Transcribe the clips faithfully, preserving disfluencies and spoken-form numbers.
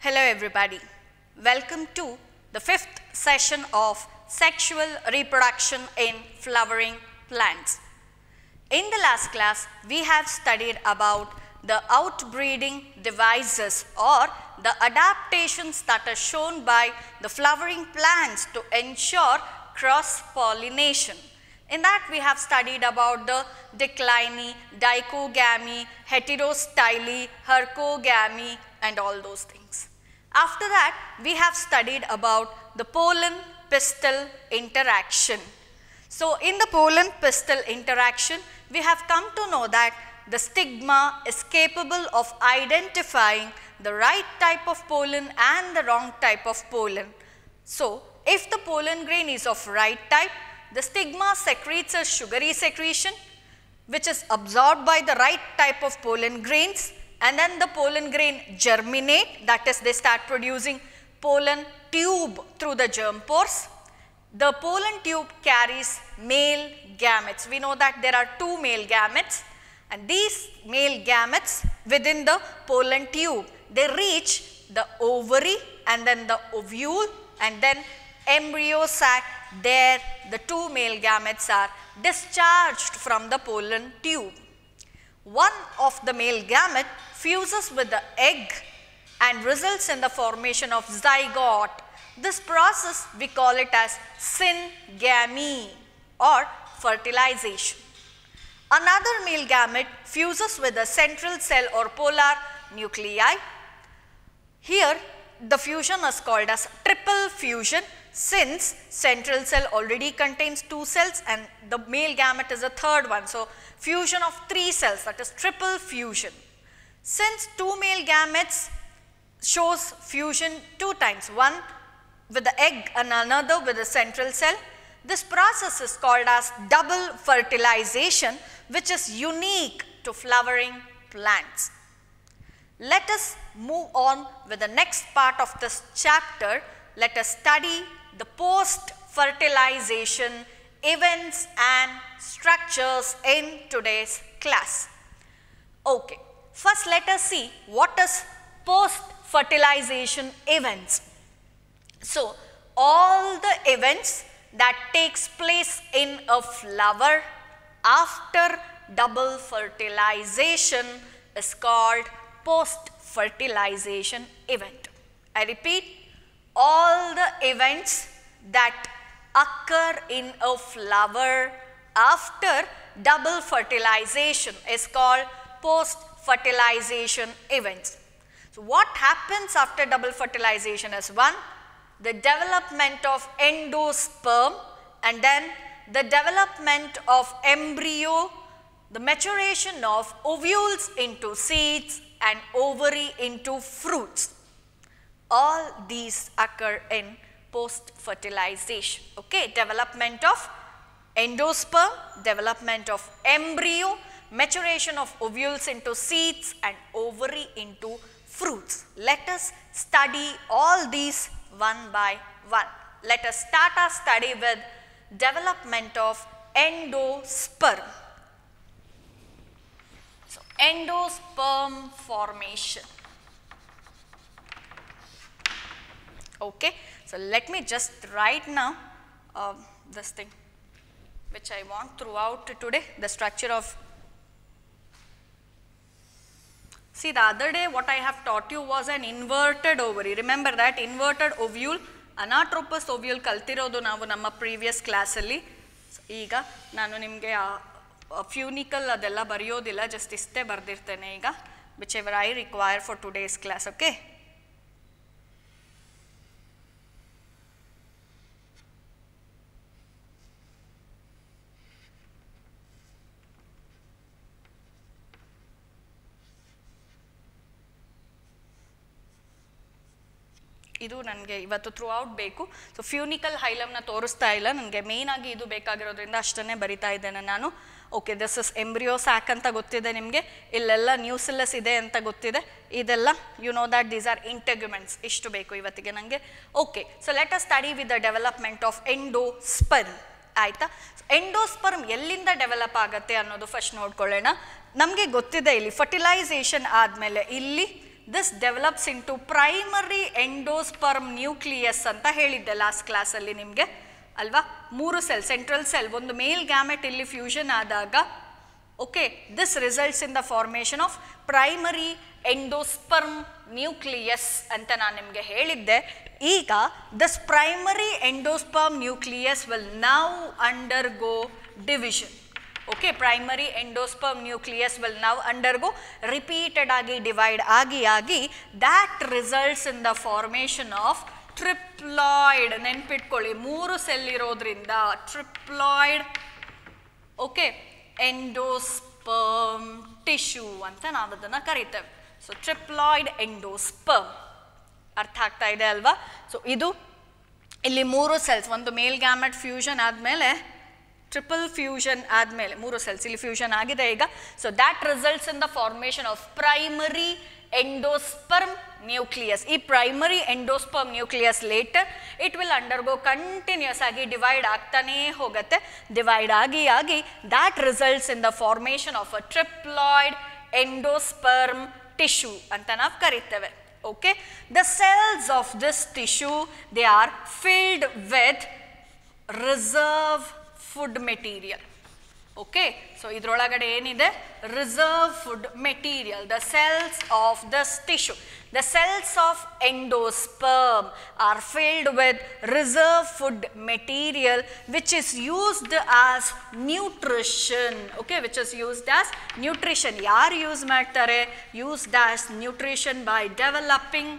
Hello everybody, welcome to the fifth session of sexual reproduction in flowering plants. In the last class, we have studied about the outbreeding devices or the adaptations that are shown by the flowering plants to ensure cross-pollination. In that, we have studied about the decliny, dichogamy, heterostyly, hercogamy and all those things. After that, we have studied about the pollen-pistil interaction. So, in the pollen-pistil interaction, we have come to know that the stigma is capable of identifying the right type of pollen and the wrong type of pollen. So, if the pollen grain is of right type, the stigma secretes a sugary secretion which is absorbed by the right type of pollen grains, and then the pollen grain germinate, that is they start producing pollen tube through the germ pores. The pollen tube carries male gametes. We know that there are two male gametes, and these male gametes within the pollen tube, they reach the ovary and then the ovule and then embryo sac. There the two male gametes are discharged from the pollen tube. One of the male gamete fuses with the egg and results in the formation of zygote. This process we call it as syngamy or fertilization. Another male gamete fuses with the central cell or polar nuclei. Here the fusion is called as triple fusion, since central cell already contains two cells and the male gamete is a third one. So, fusion of three cells, that is triple fusion. Since two male gametes shows fusion two times, one with the egg and another with the central cell, this process is called as double fertilization, which is unique to flowering plants. Let us move on with the next part of this chapter. Let us study the post-fertilization events and structures in today's class. Okay, first let us see what is post-fertilization events. So, all the events that takes place in a flower after double fertilization is called post-fertilization event. I repeat, all the events that occur in a flower after double fertilization is called post-fertilization events. So, what happens after double fertilization is one, the development of endosperm, and then the development of embryo, the maturation of ovules into seeds and ovary into fruits. All these occur in post-fertilization. Okay, development of endosperm, development of embryo, maturation of ovules into seeds and ovary into fruits. Let us study all these one by one. Let us start our study with development of endosperm. So, endosperm formation. Okay, so let me just write now uh, this thing which I want throughout today, the structure of. See, the other day what I have taught you was an inverted ovary. Remember that inverted ovule, anatropous ovule kaltirodu navu namma previous class alli. Iga nanu nimge funicle adella bariyodilla, just iste bardirtene iga, whichever I require for today's class. Okay. ಇದು ನನಗೆ ಇವತ್ತು throughout ಬೇಕು. So funicle ಹೈಲಮ್ನ ತೋರಿಸ್ತಾ ಇಲ್ಲ, ನನಗೆ main ಆಗಿ ಇದು ಬೇಕಾಗಿರೋದ್ರಿಂದ ಅಷ್ಟನ್ನೇ ಬರಿತಾ ಇದ್ದೇನೆ ನಾನು. Okay, this is embryo sac ಅಂತ ಗೊತ್ತಿದೆ ನಿಮಗೆ, ಇಲ್ಲೆಲ್ಲ ನ್ಯೂಸಿಲಸ್ ಇದೆ ಅಂತ ಗೊತ್ತಿದೆ, ಇದೆಲ್ಲ you know that these are integuments. ಇಷ್ಟು ಬೇಕು ಇವತ್ತಿಗೆ ನನಗೆ. Okay, so let us study with the development of endosperm. ಆಯಿತಾ, ಎಂಡೋಸ್ಪರ್ಮ್ ಎಲ್ಲಿಂದ ಡೆವಲಪ್ ಆಗುತ್ತೆ ಅನ್ನೋದು ಫಸ್ಟ್ ನೋಡ್ಕೊಳ್ಳೋಣ. ನಮಗೆ ಗೊತ್ತಿದೆ ಇಲ್ಲಿ ಫರ್ಟಿಲೈಸೇಷನ್ ಆದಮೇಲೆ ಇಲ್ಲಿ this develops into primary endosperm nucleus ಅಂತ ಹೇಳಿದ್ದೆ ಲಾಸ್ಟ್ ಕ್ಲಾಸಲ್ಲಿ ನಿಮಗೆ ಅಲ್ವಾ. ಮೂರು ಸೆಲ್, ಸೆಂಟ್ರಲ್ ಸೆಲ್, ಒಂದು ಮೇಲ್ ಗ್ಯಾಮೆಟ್ ಇಲ್ಲಿ ಫ್ಯೂಷನ್ ಆದಾಗ okay this results in the formation of primary endosperm nucleus ಅಂತ ನಾನು ನಿಮಗೆ ಹೇಳಿದ್ದೆ. ಈಗ this primary endosperm nucleus will now undergo division. Okay, primary endosperm nucleus will now undergo repeated ಆಗಿ divide ಆಗಿ ಆಗಿ that results in the formation of triploid. ನೆನ್ಪಿಟ್ಕೊಳ್ಳಿ, ಮೂರು ಸೆಲ್ ಇರೋದ್ರಿಂದ ಟ್ರಿಪ್ಲಾಯ್ಡ್ ಓಕೆ ಎಂಡೋಸ್ಪರ್ಮ್ ಟಿಶ್ಯೂ ಅಂತ ನಾವು ಅದನ್ನು ಕರಿತೇವೆ. ಸೊ ಟ್ರಿಪ್ಲಾಯ್ಡ್ ಎಂಡೋಸ್ಪರ್ಮ್ ಅರ್ಥ ಆಗ್ತಾ ಇದೆ ಅಲ್ವಾ. ಸೊ ಇದು ಇಲ್ಲಿ ಮೂರು ಸೆಲ್ಸ್, ಒಂದು ಮೇಲ್ ಗ್ಯಾಮೆಟ್ ಫ್ಯೂಷನ್ ಆದಮೇಲೆ ಟ್ರಿಪಲ್ ಫ್ಯೂಷನ್ ಆದಮೇಲೆ ಮೂರು ಸೆಲ್ಸ್ ಇಲ್ಲಿ ಫ್ಯೂಷನ್ ಆಗಿದೆ ಈಗ. So that results in the formation of primary endosperm nucleus. ಈ primary endosperm nucleus later it will undergo continuous ಆಗಿ ಡಿವೈಡ್ ಆಗ್ತಾನೇ ಹೋಗುತ್ತೆ. ಡಿವೈಡ್ ಆಗಿ ಆಗಿ that results in the formation of a triploid endosperm tissue ಅಂತ ನಾವು ಕರಿತೇವೆ. Okay, the cells of this tissue they are filled with reserve food material. Okay, so ಇದರೊಳಗಡೆ ಏನಿದೆ? Reserve food material. The cells of this tissue, the cells of endosperm are filled with reserve food material which is used as nutrition. Okay, which is used as nutrition. ಯಾರು use ಮಾಡ್ತಾರೆ? used as nutrition by developing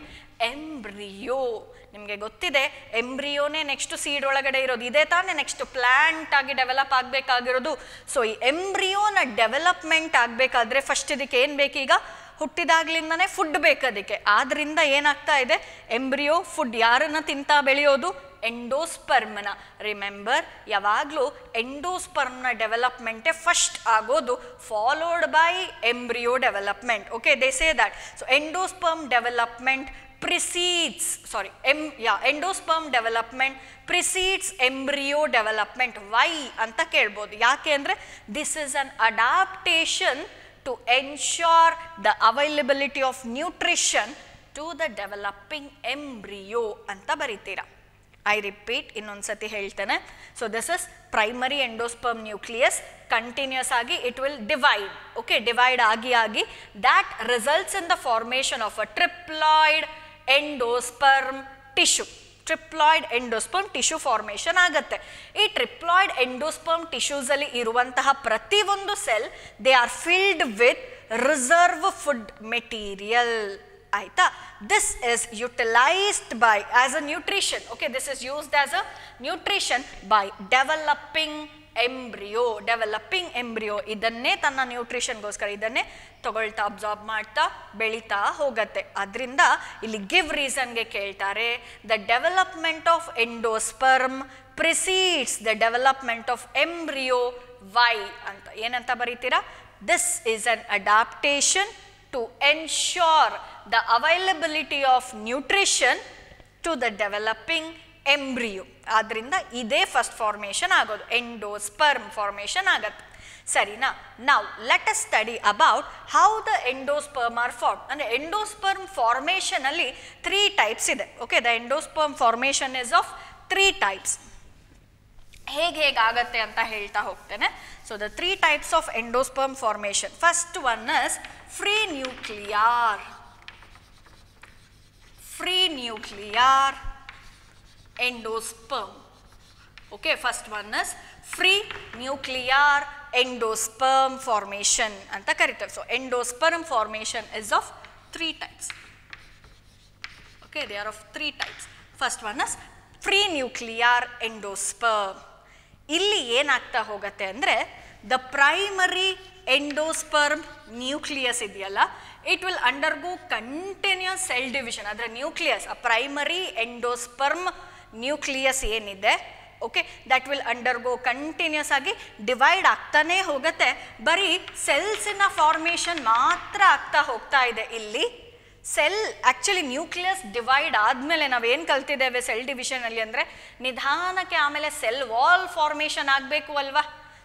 embryo. ನಿಮಗೆ ಗೊತ್ತಿದೆ ಎಂಬ್ರಿಯೋನೇ next seed ಒಳಗಡೆ ಇರೋದು, ಇದೇ ತಾನೇ next plant ಆಗಿ develop ಆಗಬೇಕಾಗಿರೋದು. ಸೊ ಈ ಎಂಬ್ರಿಯೋನ ಡೆವಲಪ್ಮೆಂಟ್ ಆಗಬೇಕಾದ್ರೆ ಫಸ್ಟ್ ಇದಕ್ಕೆ ಏನು ಬೇಕೀಗ? ಹುಟ್ಟಿದಾಗ್ಲಿಂದನೇ ಫುಡ್ ಬೇಕು ಅದಕ್ಕೆ. ಆದ್ರಿಂದ ಏನಾಗ್ತಾ ಇದೆ? ಎಂಬ್ರಿಯೋ ಫುಡ್ ಯಾರನ್ನ ತಿಂತಾ ಬೆಳೆಯೋದು? ಎಂಡೋಸ್ಪರ್ಮ್ನ. ರಿಮೆಂಬರ್, ಯಾವಾಗಲೂ ಎಂಡೋಸ್ಪರ್ಮ್ನ ಡೆವಲಪ್ಮೆಂಟೇ ಫಸ್ಟ್ ಆಗೋದು, followed by embryo development. Okay, they say that. So endosperm development precedes sorry em yeah endosperm development precedes embryo development. Why anta kelbodu? Yake andre this is an adaptation to ensure the availability of nutrition to the developing embryo anta baritira. I repeat, innonsati heltene. So this is primary endosperm nucleus. Continuous agi it will divide. Okay, divide agi agi that results in the formation of a triploid endosperm tissue. Triploid endosperm tissue formation ಆಗುತ್ತೆ. ಈ triploid endosperm ಟಿಶ್ಯೂಸಲ್ಲಿ ಇರುವಂತಹ ಪ್ರತಿಯೊಂದು cell they are filled with reserve food material. ಆಯ್ತಾ? This is utilised by as a nutrition. Okay, this is used as a nutrition by developing embryo. Developing embryo ಇದನ್ನೇ ತನ್ನ ನ್ಯೂಟ್ರಿಷನ್ಗೋಸ್ಕರ ಇದನ್ನೇ ತಗೊಳ್ತಾ ಅಬ್ಸಾರ್ಬ್ ಮಾಡ್ತಾ ಬೆಳೀತಾ ಹೋಗುತ್ತೆ. ಅದರಿಂದ ಇಲ್ಲಿ ಗಿವ್ ರೀಸನ್ಗೆ ಕೇಳ್ತಾರೆ, the development of endosperm precedes the development of embryo. Why ಅಂತ ಏನಂತ ಬರೀತೀರಾ? This is an adaptation to ensure the availability of nutrition to the developing embryo. ಆದ್ರಿಂದ ಇದೇ ಫಸ್ಟ್ ಫಾರ್ಮೇಷನ್ ಆಗೋದು, ಎಂಡೋಸ್ಪರ್ಮ್ ಫಾರ್ಮೇಷನ್ ಆಗತ್ತೆ. ಸರಿನಾ? ನಾವು let us study about how the endosperm are form. ಅಂದರೆ ಎಂಡೋಸ್ಪರ್ಮ್ ಫಾರ್ಮೇಷನ್ ಅಲ್ಲಿ ತ್ರೀ ಟೈಪ್ಸ್ ಇದೆ. Okay, the endosperm formation is of three types. ಹೇಗೆ ಹೇಗಾಗತ್ತೆ ಅಂತ ಹೇಳ್ತಾ ಹೋಗ್ತೇನೆ. So the three types of endosperm formation. First one is free nuclear. Free nuclear endosperm. Okay, first one is free nuclear endosperm formation anta karitare. So endosperm formation is of three types. Okay, they are of three types. First one is free nuclear endosperm. ಇಲ್ಲಿ ಏನಾಗ್ತಾ ಹೋಗುತ್ತೆ ಅಂದರೆ the primary endosperm nucleus ಇದೆಯಲ್ಲ, it will undergo continuous cell division. ಅದರ nucleus, ಆ primary endosperm nucleus ಏನಿದೆ, okay, that will undergo continuous ಆಗಿ divide ಆಗ್ತಾನೇ ಹೋಗುತ್ತೆ. ಬರೀ ಸೆಲ್ಸಿನ ಫಾರ್ಮೇಷನ್ ಮಾತ್ರ ಆಗ್ತಾ ಹೋಗ್ತಾ ಇದೆ. ಇಲ್ಲಿ ಸೆಲ್ ಆ್ಯಕ್ಚುಲಿ ನ್ಯೂಕ್ಲಿಯಸ್ ಡಿವೈಡ್ ಆದಮೇಲೆ ನಾವೇನು ಕಲ್ತಿದ್ದೇವೆ ಸೆಲ್ ಡಿವಿಷನಲ್ಲಿ ಅಂದರೆ ನಿಧಾನಕ್ಕೆ ಆಮೇಲೆ ಸೆಲ್ ವಾಲ್ ಫಾರ್ಮೇಷನ್ ಆಗಬೇಕು ಅಲ್ವಾ.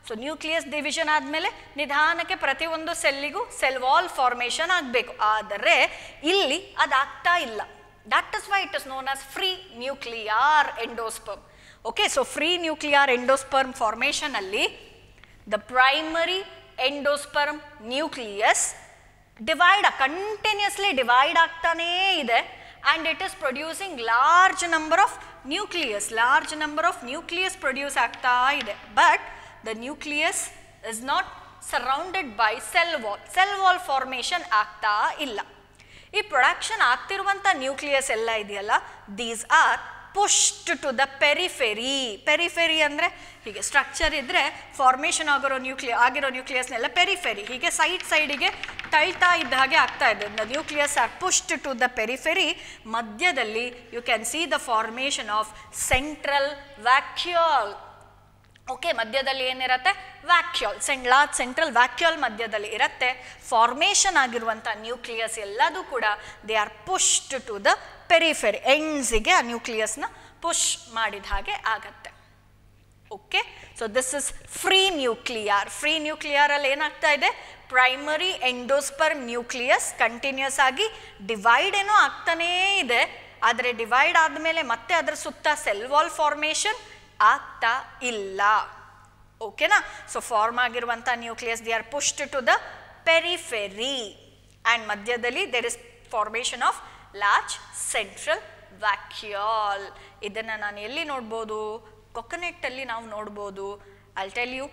ಸೊ ನ್ಯೂಕ್ಲಿಯಸ್ ಡಿವಿಷನ್ ಆದಮೇಲೆ ನಿಧಾನಕ್ಕೆ ಪ್ರತಿಯೊಂದು ಸೆಲ್ಲಿಗೂ ಸೆಲ್ ವಾಲ್ ಫಾರ್ಮೇಷನ್ ಆಗಬೇಕು. ಆದರೆ ಇಲ್ಲಿ ಅದಾಗ್ತಾ ಇಲ್ಲ. That is why it is known as free nuclear endosperm. Okay, so free nuclear endosperm formation ಅಲ್ಲಿ the primary endosperm nucleus divide continuously divide ಆಗ್ತಾನೇ ಇದೆ and it is producing large number of nucleus, large number of nucleus produce ಆಗ್ತಾ ಇದೆ. But the nucleus is not surrounded by cell wall. Cell wall formation ಆಗ್ತಾ ಇಲ್ಲ. ಈ production ಆಗ್ತಿರುವಂಥ nucleus ಎಲ್ಲ ಇದೆಯಲ್ಲ, these are pushed to the periphery. Periphery ಅಂದರೆ ಹೀಗೆ structure ಇದ್ದರೆ ಫಾರ್ಮೇಷನ್ ಆಗಿರೋ ನ್ಯೂಕ್ಲಿಯ ಆಗಿರೋ ನ್ಯೂಕ್ಲಿಯಸ್ನೆಲ್ಲ ಪೆರಿಫೆರಿ ಹೀಗೆ ಸೈಡ್ ಸೈಡಿಗೆ ತಳ್ತಾ ಇದ್ದ ಹಾಗೆ ಆಗ್ತಾ ಇದೆ. The nucleus are pushed to the periphery. ಮಧ್ಯದಲ್ಲಿ you can see the formation of central vacuole. Okay, ಮಧ್ಯದಲ್ಲಿ ಏನಿರುತ್ತೆ? Vacuole. Cent large central vacuole ಮಧ್ಯದಲ್ಲಿ ಇರುತ್ತೆ. ಫಾರ್ಮೇಷನ್ ಆಗಿರುವಂಥ ನ್ಯೂಕ್ಲಿಯಸ್ ಎಲ್ಲದೂ ಕೂಡ they are pushed to the periphery. ಎಂಡ್ಸಿಗೆ ಆ ನ್ಯೂಕ್ಲಿಯಸ್ನ ಪುಷ್ ಮಾಡಿದ ಹಾಗೆ ಆಗತ್ತೆ. Okay, so this is free nuclear. Free ನ್ಯೂಕ್ಲಿಯರಲ್ಲಿ ಏನಾಗ್ತಾ ಇದೆ? ಪ್ರೈಮರಿ ಎಂಡೋಸ್ಪರ್ಮ್ ನ್ಯೂಕ್ಲಿಯಸ್ ಕಂಟಿನ್ಯೂಸ್ ಆಗಿ ಡಿವೈಡ್ ಏನೋ ಆಗ್ತಾನೇ ಇದೆ. ಆದರೆ ಡಿವೈಡ್ ಆದಮೇಲೆ ಮತ್ತೆ ಅದರ ಸುತ್ತ ಸೆಲ್ ವಾಲ್ ಫಾರ್ಮೇಷನ್ ಆಗ್ತಾ ಇಲ್ಲ. ಓಕೆನಾ? ಸೊ ಫಾರ್ಮ್ ಆಗಿರುವಂಥ nucleus they are pushed to the periphery and ಮಧ್ಯದಲ್ಲಿ there is formation of large central vacuole. ಇದನ್ನು ನಾನು ಎಲ್ಲಿ ನೋಡ್ಬೋದು? ಕೊಕೊನೆಟ್ಟಲ್ಲಿ ನಾವು ನೋಡ್ಬೋದು. ಐ ಟೆಲ್ ಯು,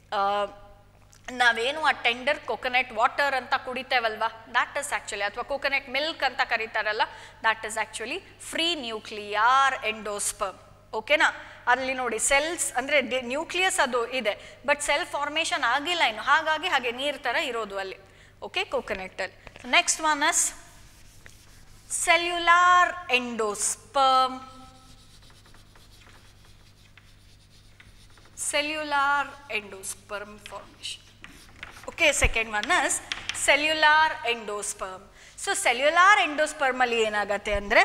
ನಾವೇನು ಆ ಟೆಂಡರ್ ಕೊಕೊನೆಟ್ ವಾಟರ್ ಅಂತ ಕುಡಿತೇವಲ್ವಾ, ದ್ಯಾಟ್ ಇಸ್ ಆ್ಯಕ್ಚುಲಿ, ಅಥವಾ ಕೊಕೊನೆಟ್ ಮಿಲ್ಕ್ ಅಂತ ಕರೀತಾರಲ್ಲ, that is actually free nuclear endosperm. ಓಕೆನಾ? ಅಲ್ಲಿ ನೋಡಿ ಸೆಲ್ಸ್ ಅಂದರೆ ನ್ಯೂಕ್ಲಿಯಸ್ ಅದು ಇದೆ, ಬಟ್ ಸೆಲ್ ಫಾರ್ಮೇಷನ್ ಆಗಿಲ್ಲ ಇನ್ನು, ಹಾಗಾಗಿ ಹಾಗೆ ನೀರು ಥರ ಇರೋದು ಅಲ್ಲಿ. ಓಕೆ, ಕೊಕೊನೆಟ್ಟಲ್ಲಿ. Next one is cellular endosperm. cellular endosperm formation. Okay, second one is cellular endosperm. So cellular endosperm alli enagate andre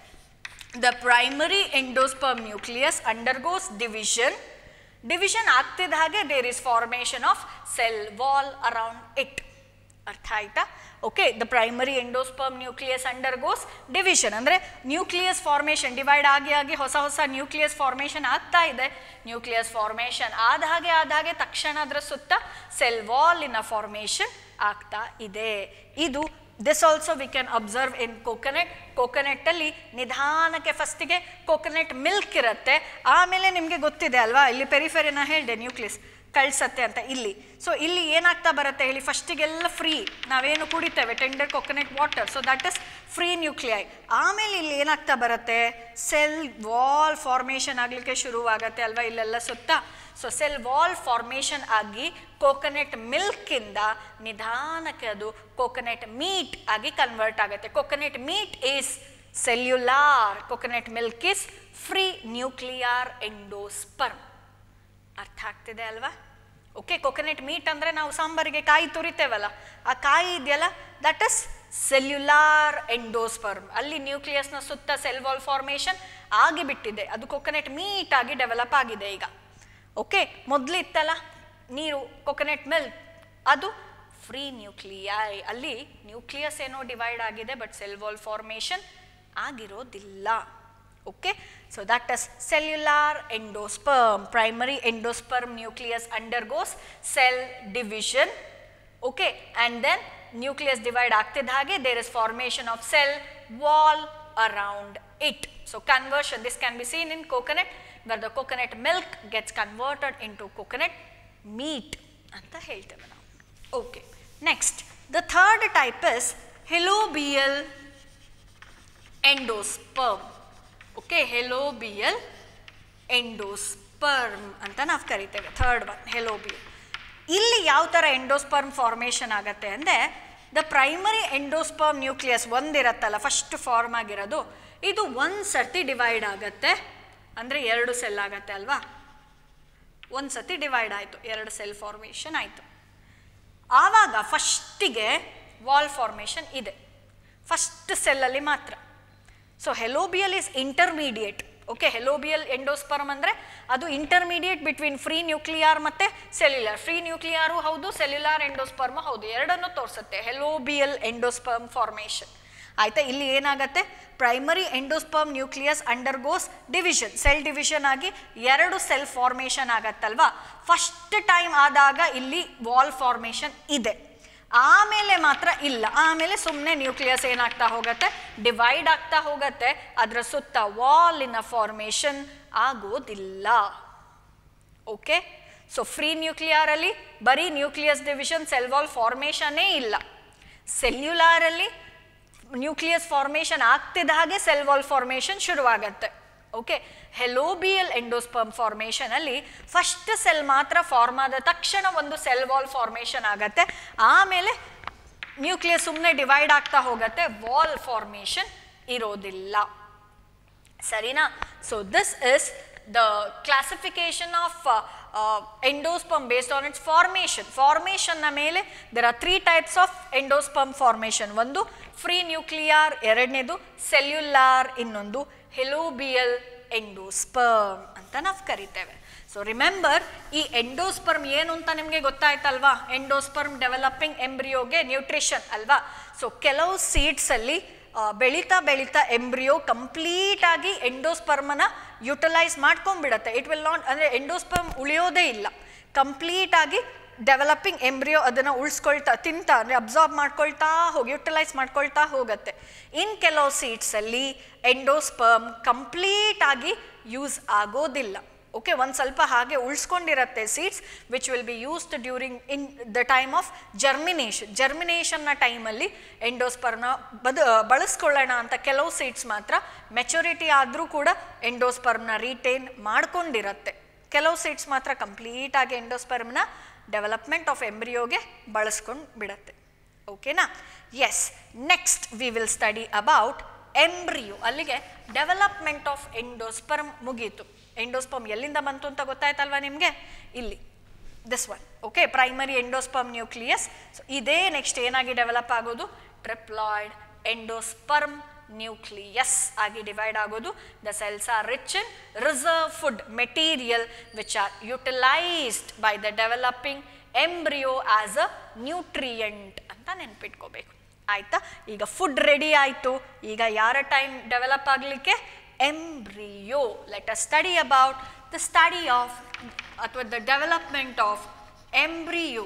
the primary endosperm nucleus undergoes division. Division ಆಗ್ತಿದ್ದ ಹಾಗೆ there is formation of cell wall around it. ಅರ್ಥ ಆಯ್ತಾ? Okay, the primary endosperm nucleus undergoes division ಅಂದರೆ nucleus formation divide ಆಗಿ ಆಗಿ ಹೊಸ ಹೊಸ nucleus formation ಆಗ್ತಾ ಇದೆ. ನ್ಯೂಕ್ಲಿಯಸ್ ಫಾರ್ಮೇಷನ್ ಆದ ಹಾಗೆ ಆದ ಹಾಗೆ ತಕ್ಷಣ ಅದರ ಸುತ್ತ ಸೆಲ್ ವಾಲಿನ ಫಾರ್ಮೇಷನ್ ಆಗ್ತಾ ಇದೆ. ಇದು this also we can observe in coconut. ಕೋಕೋನಟ್ಟಲ್ಲಿ ನಿಧಾನಕ್ಕೆ ಫಸ್ಟಿಗೆ ಕೋಕೋನಟ್ ಮಿಲ್ಕ್ ಇರುತ್ತೆ, ಆಮೇಲೆ ನಿಮಗೆ ಗೊತ್ತಿದೆ ಅಲ್ವಾ, ಇಲ್ಲಿ ಪೆರಿಫೆರಿನ ಹೇಳಿದೆ ನ್ಯೂಕ್ಲಿಯಸ್ ಕಳಿಸತ್ತೆ ಅಂತ. ಇಲ್ಲಿ ಸೊ ಇಲ್ಲಿ ಏನಾಗ್ತಾ ಬರುತ್ತೆ ಹೇಳಿ? ಫಸ್ಟಿಗೆಲ್ಲ ಫ್ರೀ, ನಾವೇನು ಕುಡಿತೇವೆ tender coconut water, so that is free nuclei. ಆಮೇಲೆ ಇಲ್ಲಿ ಏನಾಗ್ತಾ ಬರುತ್ತೆ? ಸೆಲ್ ವಾಲ್ ಫಾರ್ಮೇಷನ್ ಆಗಲಿಕ್ಕೆ ಶುರುವಾಗತ್ತೆ ಅಲ್ವಾ ಇಲ್ಲೆಲ್ಲ ಸುತ್ತ. ಸೊ ಸೆಲ್ ವಾಲ್ ಫಾರ್ಮೇಷನ್ ಆಗಿ ಕೋಕೋನಟ್ ಮಿಲ್ಕಿಂದ ನಿಧಾನಕ್ಕೆ ಅದು ಕೋಕೋನಟ್ ಮೀಟ್ ಆಗಿ ಕನ್ವರ್ಟ್ ಆಗುತ್ತೆ. Coconut meat is cellular, coconut milk is free nuclear endosperm. ಅರ್ಥ ಆಗ್ತಿದೆ ಅಲ್ವಾ? ಓಕೆ, ಕೋಕೋನಟ್ ಮೀಟ್ ಅಂದರೆ ನಾವು ಸಾಂಬಾರಿಗೆ ಕಾಯಿ ತುರಿತೇವಲ್ಲ, ಆ ಕಾಯಿ ಇದೆಯಲ್ಲ, ದಟ್ ಇಸ್ ಸೆಲ್ಯುಲಾರ್ ಎಂಡೋಸ್ಪರ್ಮ್. ಅಲ್ಲಿ ನ್ಯೂಕ್ಲಿಯಸ್ನ ಸುತ್ತ ಸೆಲ್ ವಾಲ್ ಫಾರ್ಮೇಷನ್ ಆಗಿಬಿಟ್ಟಿದೆ, ಅದು ಕೋಕೋನಟ್ ಮೀಟ್ ಆಗಿ ಡೆವಲಪ್ ಆಗಿದೆ ಈಗ. ಓಕೆ, ಮೊದಲು ಇತ್ತಲ್ಲ ನೀರು ಕೋಕೋನಟ್ ಮಿಲ್ಕ್, ಅದು ಫ್ರೀ ನ್ಯೂಕ್ಲಿಯೈ. ಅಲ್ಲಿ ನ್ಯೂಕ್ಲಿಯಸ್ ಏನೋ ಡಿವೈಡ್ ಆಗಿದೆ, ಬಟ್ ಸೆಲ್ ವಾಲ್ ಫಾರ್ಮೇಷನ್ ಆಗಿರೋದಿಲ್ಲ. Okay, so that is cellular endosperm. Primary endosperm nucleus undergoes cell division. Okay, and then nucleus divide ಆಗ್ತಿದ್ದ ಹಾಗೆ there is formation of cell wall around it. So conversion, this can be seen in coconut, where the coconut milk gets converted into coconut meat ಅಂತ ಹೇಳ್ತೇವೆ ನಾವು. Okay, next the third type is helobial endosperm. Okay, helobial endosperm ಅಂತ ನಾವು ಕರಿತೇವೆ. Third one helobial. ಇಲ್ಲಿ ಯಾವ ಥರ endosperm formation ಆಗುತ್ತೆ ಅಂದರೆ, ದ ಪ್ರೈಮರಿ ಎಂಡೋಸ್ಪರ್ಮ್ ನ್ಯೂಕ್ಲಿಯಸ್ ಒಂದಿರತ್ತಲ್ಲ ಫಸ್ಟ್ ಫಾರ್ಮ್ ಆಗಿರೋದು, ಇದು ಒಂದು ಸರ್ತಿ ಡಿವೈಡ್ ಆಗುತ್ತೆ, ಅಂದರೆ ಎರಡು ಸೆಲ್ ಆಗುತ್ತೆ ಅಲ್ವಾ. ಒಂದು ಸರ್ತಿ ಡಿವೈಡ್ ಆಯಿತು, ಎರಡು ಸೆಲ್ ಫಾರ್ಮೇಷನ್ ಆಯಿತು. ಆವಾಗ ಫಸ್ಟಿಗೆ ವಾಲ್ ಫಾರ್ಮೇಷನ್ ಇದೆ, ಫಸ್ಟ್ ಸೆಲ್ಲಲ್ಲಿ ಮಾತ್ರ. So helobial is intermediate, okay, helobial endosperm ಅಂದರೆ ಅದು ಇಂಟರ್ಮೀಡಿಯೇಟ್ ಬಿಟ್ವೀನ್ ಫ್ರೀ ನ್ಯೂಕ್ಲಿಯಾರ್ ಮತ್ತು ಸೆಲ್ಯುಲಾರ್. ಫ್ರೀ ನ್ಯೂಕ್ಲಿಯಾರು ಹೌದು, ಸೆಲ್ಯುಲಾರ್ ಎಂಡೋಸ್ಪರ್ಮ್ ಹೌದು, ಎರಡನ್ನೂ ತೋರಿಸುತ್ತೆ ಹೆಲೋಬಿಯಲ್ ಎಂಡೋಸ್ಪರ್ಮ್ ಫಾರ್ಮೇಷನ್. ಆಯಿತಾ, ಇಲ್ಲಿ ಏನಾಗುತ್ತೆ, primary endosperm nucleus undergoes division, cell division ಆಗಿ ಎರಡು ಸೆಲ್ ಫಾರ್ಮೇಷನ್ ಆಗತ್ತಲ್ವಾ. ಫಸ್ಟ್ ಟೈಮ್ ಆದಾಗ ಇಲ್ಲಿ ವಾಲ್ ಫಾರ್ಮೇಷನ್ ಇದೆ, ಆಮೇಲೆ ಮಾತ್ರ ಇಲ್ಲ. ಆಮೇಲೆ ಸುಮ್ಮನೆ ನ್ಯೂಕ್ಲಿಯಸ್ ಏನಾಗ್ತಾ ಹೋಗುತ್ತೆ, ಡಿವೈಡ್ ಆಗ್ತಾ ಹೋಗುತ್ತೆ, ಅದರ ಸುತ್ತ ವಾಲಿನ ಫಾರ್ಮೇಷನ್ ಆಗೋದಿಲ್ಲ. ಓಕೆ, ಸೊ ಫ್ರೀ ನ್ಯೂಕ್ಲಿಯರಲ್ಲಿ ಬರೀ ನ್ಯೂಕ್ಲಿಯಸ್ ಡಿವಿಷನ್, ಸೆಲ್ ವಾಲ್ ಫಾರ್ಮೇಷನ್ನೇ ಇಲ್ಲ. ಸೆಲ್ಯುಲಾರಲ್ಲಿ ನ್ಯೂಕ್ಲಿಯಸ್ ಫಾರ್ಮೇಷನ್ ಆಗ್ತಿದ್ದ ಹಾಗೆ ಸೆಲ್ ವಾಲ್ ಫಾರ್ಮೇಷನ್ ಶುರುವಾಗತ್ತೆ. ಓಕೆ, ಹೆಲೋಬಿಯಲ್ ಎಂಡೋಸ್ಪರ್ಮ್ ಫಾರ್ಮೇಷನ್ ಅಲ್ಲಿ ಫಸ್ಟ್ ಸೆಲ್ ಮಾತ್ರ ಫಾರ್ಮ್ ಆದ ತಕ್ಷಣ ಒಂದು ಸೆಲ್ ವಾಲ್ ಫಾರ್ಮೇಷನ್ ಆಗತ್ತೆ, ಆಮೇಲೆ ನ್ಯೂಕ್ಲಿಯಸ್ ಸುಮ್ಮನೆ ಡಿವೈಡ್ ಆಗ್ತಾ ಹೋಗುತ್ತೆ, ವಾಲ್ ಫಾರ್ಮೇಷನ್ ಇರೋದಿಲ್ಲ. ಸರಿನಾ? So this is the classification of endosperm based on its formation. ಫಾರ್ಮೇಷನ್ನ ಮೇಲೆ there are three types of endosperm formation. ಒಂದು ಫ್ರೀ ನ್ಯೂಕ್ಲಿಯಾರ್, ಎರಡನೇದು ಸೆಲ್ಯುಲಾರ್, ಇನ್ನೊಂದು ಹೆಲೋಬಿಯಲ್ ಎಂಡೋಸ್ಪರ್ಮ್ ಅಂತ ನಾವು ಕರಿತೇವೆ. ಸೊ ರಿಮೆಂಬರ್, ಈ ಎಂಡೋಸ್ಪರ್ಮ್ ಏನು ಅಂತ ನಿಮಗೆ ಗೊತ್ತಾಯ್ತಲ್ವಾ? ಎಂಡೋಸ್ಪರ್ಮ್ ಡೆವಲಪಿಂಗ್ ಎಂಬ್ರಿಯೋಗೆ ನ್ಯೂಟ್ರಿಷನ್ ಅಲ್ವಾ. ಸೊ ಕೆಲವು ಸೀಡ್ಸಲ್ಲಿ ಬೆಳೀತಾ ಬೆಳೀತಾ ಎಂಬ್ರಿಯೋ ಕಂಪ್ಲೀಟ್ ಆಗಿ ಎಂಡೋಸ್ಪರ್ಮನ ಯುಟಿಲೈಸ್ ಮಾಡ್ಕೊಂಡ್ಬಿಡತ್ತೆ. ಇಟ್ ವಿಲ್ ನಾಟ್, ಅಂದರೆ ಎಂಡೋಸ್ಪರ್ಮ್ ಉಳಿಯೋದೇ ಇಲ್ಲ, ಕಂಪ್ಲೀಟ್ ಆಗಿ ಡೆವಲಪಿಂಗ್ ಎಂಬ್ರಿಯೋ ಅದನ್ನು ಉಳಿಸ್ಕೊಳ್ತಾ, ತಿಂತಾ ಅಂದರೆ ಅಬ್ಸಾರ್ಬ್ ಮಾಡ್ಕೊಳ್ತಾ ಹೋಗಿ ಯುಟಿಲೈಸ್ ಮಾಡ್ಕೊಳ್ತಾ ಹೋಗುತ್ತೆ. ಇನ್ ಕೆಲವು ಸೀಡ್ಸಲ್ಲಿ ಎಂಡೋಸ್ಪರ್ಮ್ ಕಂಪ್ಲೀಟ್ ಆಗಿ ಯೂಸ್ ಆಗೋದಿಲ್ಲ. ಓಕೆ, ಒಂದು ಸ್ವಲ್ಪ ಹಾಗೆ ಉಳಿಸ್ಕೊಂಡಿರತ್ತೆ seeds, which will be used during in the time of germination. ಜರ್ಮಿನೇಷನ್ನ ಟೈಮಲ್ಲಿ ಎಂಡೋಸ್ಪರ್ಮ್ನ ಬದ ಬಳಸ್ಕೊಳ್ಳೋಣ ಅಂತ ಕೆಲವು ಸೀಡ್ಸ್ ಮಾತ್ರ ಮೆಚುರಿಟಿ ಆದರೂ ಕೂಡ ಎಂಡೋಸ್ಪರ್ಮ್ನ ರಿಟೈನ್ ಮಾಡ್ಕೊಂಡಿರತ್ತೆ. ಕೆಲವು ಸೀಡ್ಸ್ ಮಾತ್ರ ಕಂಪ್ಲೀಟ್ ಆಗಿ ಎಂಡೋಸ್ಪರ್ಮ್ನ ಡೆವಲಪ್ಮೆಂಟ್ ಆಫ್ ಎಂಬ್ರಿಯೋಗೆ ಬಳಸ್ಕೊಂಡು ಬಿಡತ್ತೆ. ಓಕೆನಾ? Yes, next we will study about embryo. ಅಲ್ಲಿಗೆ ಡೆವಲಪ್ಮೆಂಟ್ ಆಫ್ ಎಂಡೋಸ್ಪರ್ಮ್ ಮುಗೀತು. ಎಂಡೋಸ್ಪರ್ಮ್ ಎಲ್ಲಿಂದ ಬಂತು ಅಂತ ಗೊತ್ತಾಯ್ತಲ್ವಾ ನಿಮಗೆ? ಇಲ್ಲಿ this one. Okay, primary endosperm nucleus. So ಇದೇ ನೆಕ್ಸ್ಟ್ ಏನಾಗಿ ಡೆವಲಪ್ ಆಗೋದು, ಟ್ರಿಪ್ಲಾಯ್ಡ್ ಎಂಡೋಸ್ಪರ್ಮ್ ನ್ಯೂಕ್ಲಿಯಸ್ ಆಗಿ ಡಿವೈಡ್ ಆಗೋದು. The cells are rich in reserve food material which are utilised by the developing embryo as a nutrient ಅಂತ ನೆನ್ಪಿಟ್ಕೋಬೇಕು. ಆಯ್ತಾ? ಈಗ food ready ಆಯಿತು, ಈಗ ಯಾರ ಟೈಮ್ ಡೆವಲಪ್ ಆಗಲಿಕ್ಕೆ? Embryo. Let us study about the study of ಅಥವಾ the development of embryo.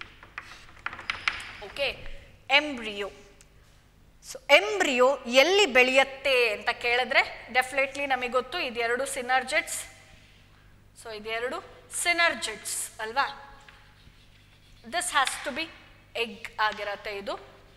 Okay, embryo. So embryo ಎಲ್ಲಿ ಬೆಳೆಯುತ್ತೆ ಅಂತ ಕೇಳಿದ್ರೆ ಡೆಫಿನೆಟ್ಲಿ ನಮಗೆ ಗೊತ್ತು, ಇದೆರಡು ಸಿನರ್ಜೆಟ್ಸ್. ಸೊ ಇದೆರಡು ಸಿನರ್ಜೆಟ್ಸ್ ಅಲ್ವಾ. This has to be egg ಆಗಿರತ್ತೆ, ಇದು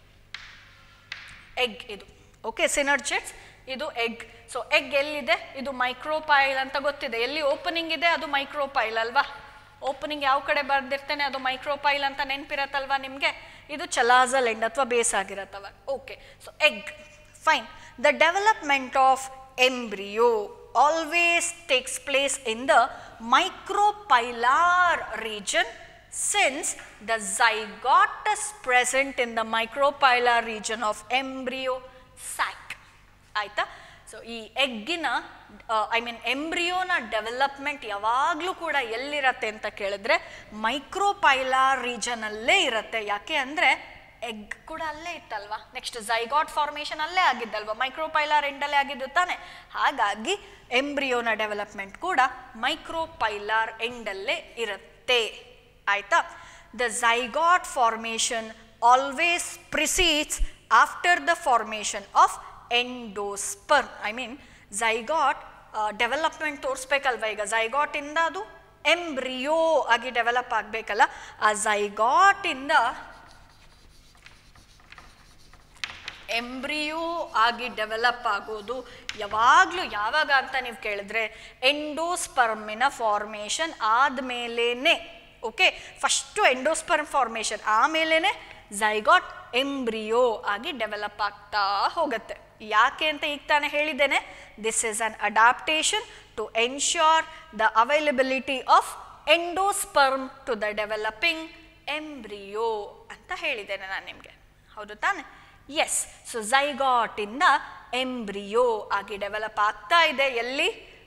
ಎಗ್ ಇದು. ಓಕೆ, ಸಿನರ್ಜೆಟ್ಸ್, ಇದು ಎಗ್. ಸೊ ಎಗ್ ಎಲ್ಲಿದೆ? ಇದು ಮೈಕ್ರೋಪೈಲ್ ಅಂತ ಗೊತ್ತಿದೆ. ಎಲ್ಲಿ ಓಪನಿಂಗ್ ಇದೆ ಅದು ಮೈಕ್ರೋಪೈಲ್ ಅಲ್ವಾ. ಓಪನಿಂಗ್ ಯಾವ ಕಡೆ ಬರ್ದಿರ್ತೇನೆ ಅದು ಮೈಕ್ರೋಪೈಲ್ ಅಂತ ನೆನಪಿರತ್ತಲ್ವಾ ನಿಮಗೆ. ಇದು ಚಲಾಸಲ್ ಎಂಡ್ ಅಥವಾ ಬೇಸ್ ಆಗಿರತ್ತವ. Okay, so egg, fine. The development of embryo always takes place in the micropylar region, since the zygote is present in the micropylar region of embryo sac. ಆಯ್ತಾ? ಸೊ ಈ ಎಗ್ಗಿನ ಐ ಮೀನ್ ಎಂಬ್ರಿಯೋನ ಡೆವಲಪ್ಮೆಂಟ್ ಯಾವಾಗಲೂ ಕೂಡ ಎಲ್ಲಿರತ್ತೆ ಅಂತ ಕೇಳಿದ್ರೆ micropylar ರೀಜನಲ್ಲೇ ಇರುತ್ತೆ. ಯಾಕೆ ಅಂದರೆ ಎಗ್ ಕೂಡ ಅಲ್ಲೇ ಇತ್ತಲ್ವಾ. ನೆಕ್ಸ್ಟ್ ಝೈಗಾಟ್ ಫಾರ್ಮೇಷನ್ ಅಲ್ಲೇ ಆಗಿದ್ದಲ್ವಾ, ಮೈಕ್ರೋಪೈಲಾರ್ ಎಂಡಲ್ಲೇ ಆಗಿದ್ದು ತಾನೆ. ಹಾಗಾಗಿ ಎಂಬ್ರಿಯೋನ ಡೆವಲಪ್ಮೆಂಟ್ ಕೂಡ ಮೈಕ್ರೋಪೈಲಾರ್ ಎಂಡಲ್ಲೇ ಇರುತ್ತೆ. ಆಯ್ತಾ? The zygote formation always precedes after the formation of endosperm. I mean zygote development ತೋರಿಸ್ಬೇಕಲ್ವ. ಈಗ ಝೈಗಾಟಿಂದ ಅದು ಎಂಬ್ರಿಯೋ ಆಗಿ ಡೆವಲಪ್ ಆಗಬೇಕಲ್ಲ. ಆ ಝೈಗಾಟಿಂದ ಎಂಬ್ರಿಯೋ ಆಗಿ ಡೆವಲಪ್ ಆಗೋದು ಯಾವಾಗಲೂ ಯಾವಾಗ ಅಂತ ನೀವು ಕೇಳಿದ್ರೆ ಎಂಡೋಸ್ಪರ್ಮಿನ ಫಾರ್ಮೇಷನ್ ಆದಮೇಲೇನೆ. ಓಕೆ, ಫಸ್ಟು ಎಂಡೋಸ್ಪರ್ಮ್ ಫಾರ್ಮೇಷನ್, ಆಮೇಲೆ ಝೈಗಾಟ್ ಎಂಬ್ರಿಯೋ ಆಗಿ ಡೆವಲಪ್ ಆಗ್ತಾ ಹೋಗುತ್ತೆ. ಯಾಕೆ ಅಂತ ಈಗ ತಾನೇ ಹೇಳಿದ್ದೇನೆ, this is an adaptation to ensure the availability of endosperm to the developing embryo ಅಂತ ಹೇಳಿದ್ದೇನೆ ನಾನು ನಿಮಗೆ. ಹೌದು ತಾನೆ? ಎಸ್. ಸೊ ಝೈಗಾಟಿಂದ ಎಂಬ್ರಿಯೋ ಆಗಿ ಡೆವಲಪ್ ಆಗ್ತಾ ಇದೆ. ಎಲ್ಲಿ?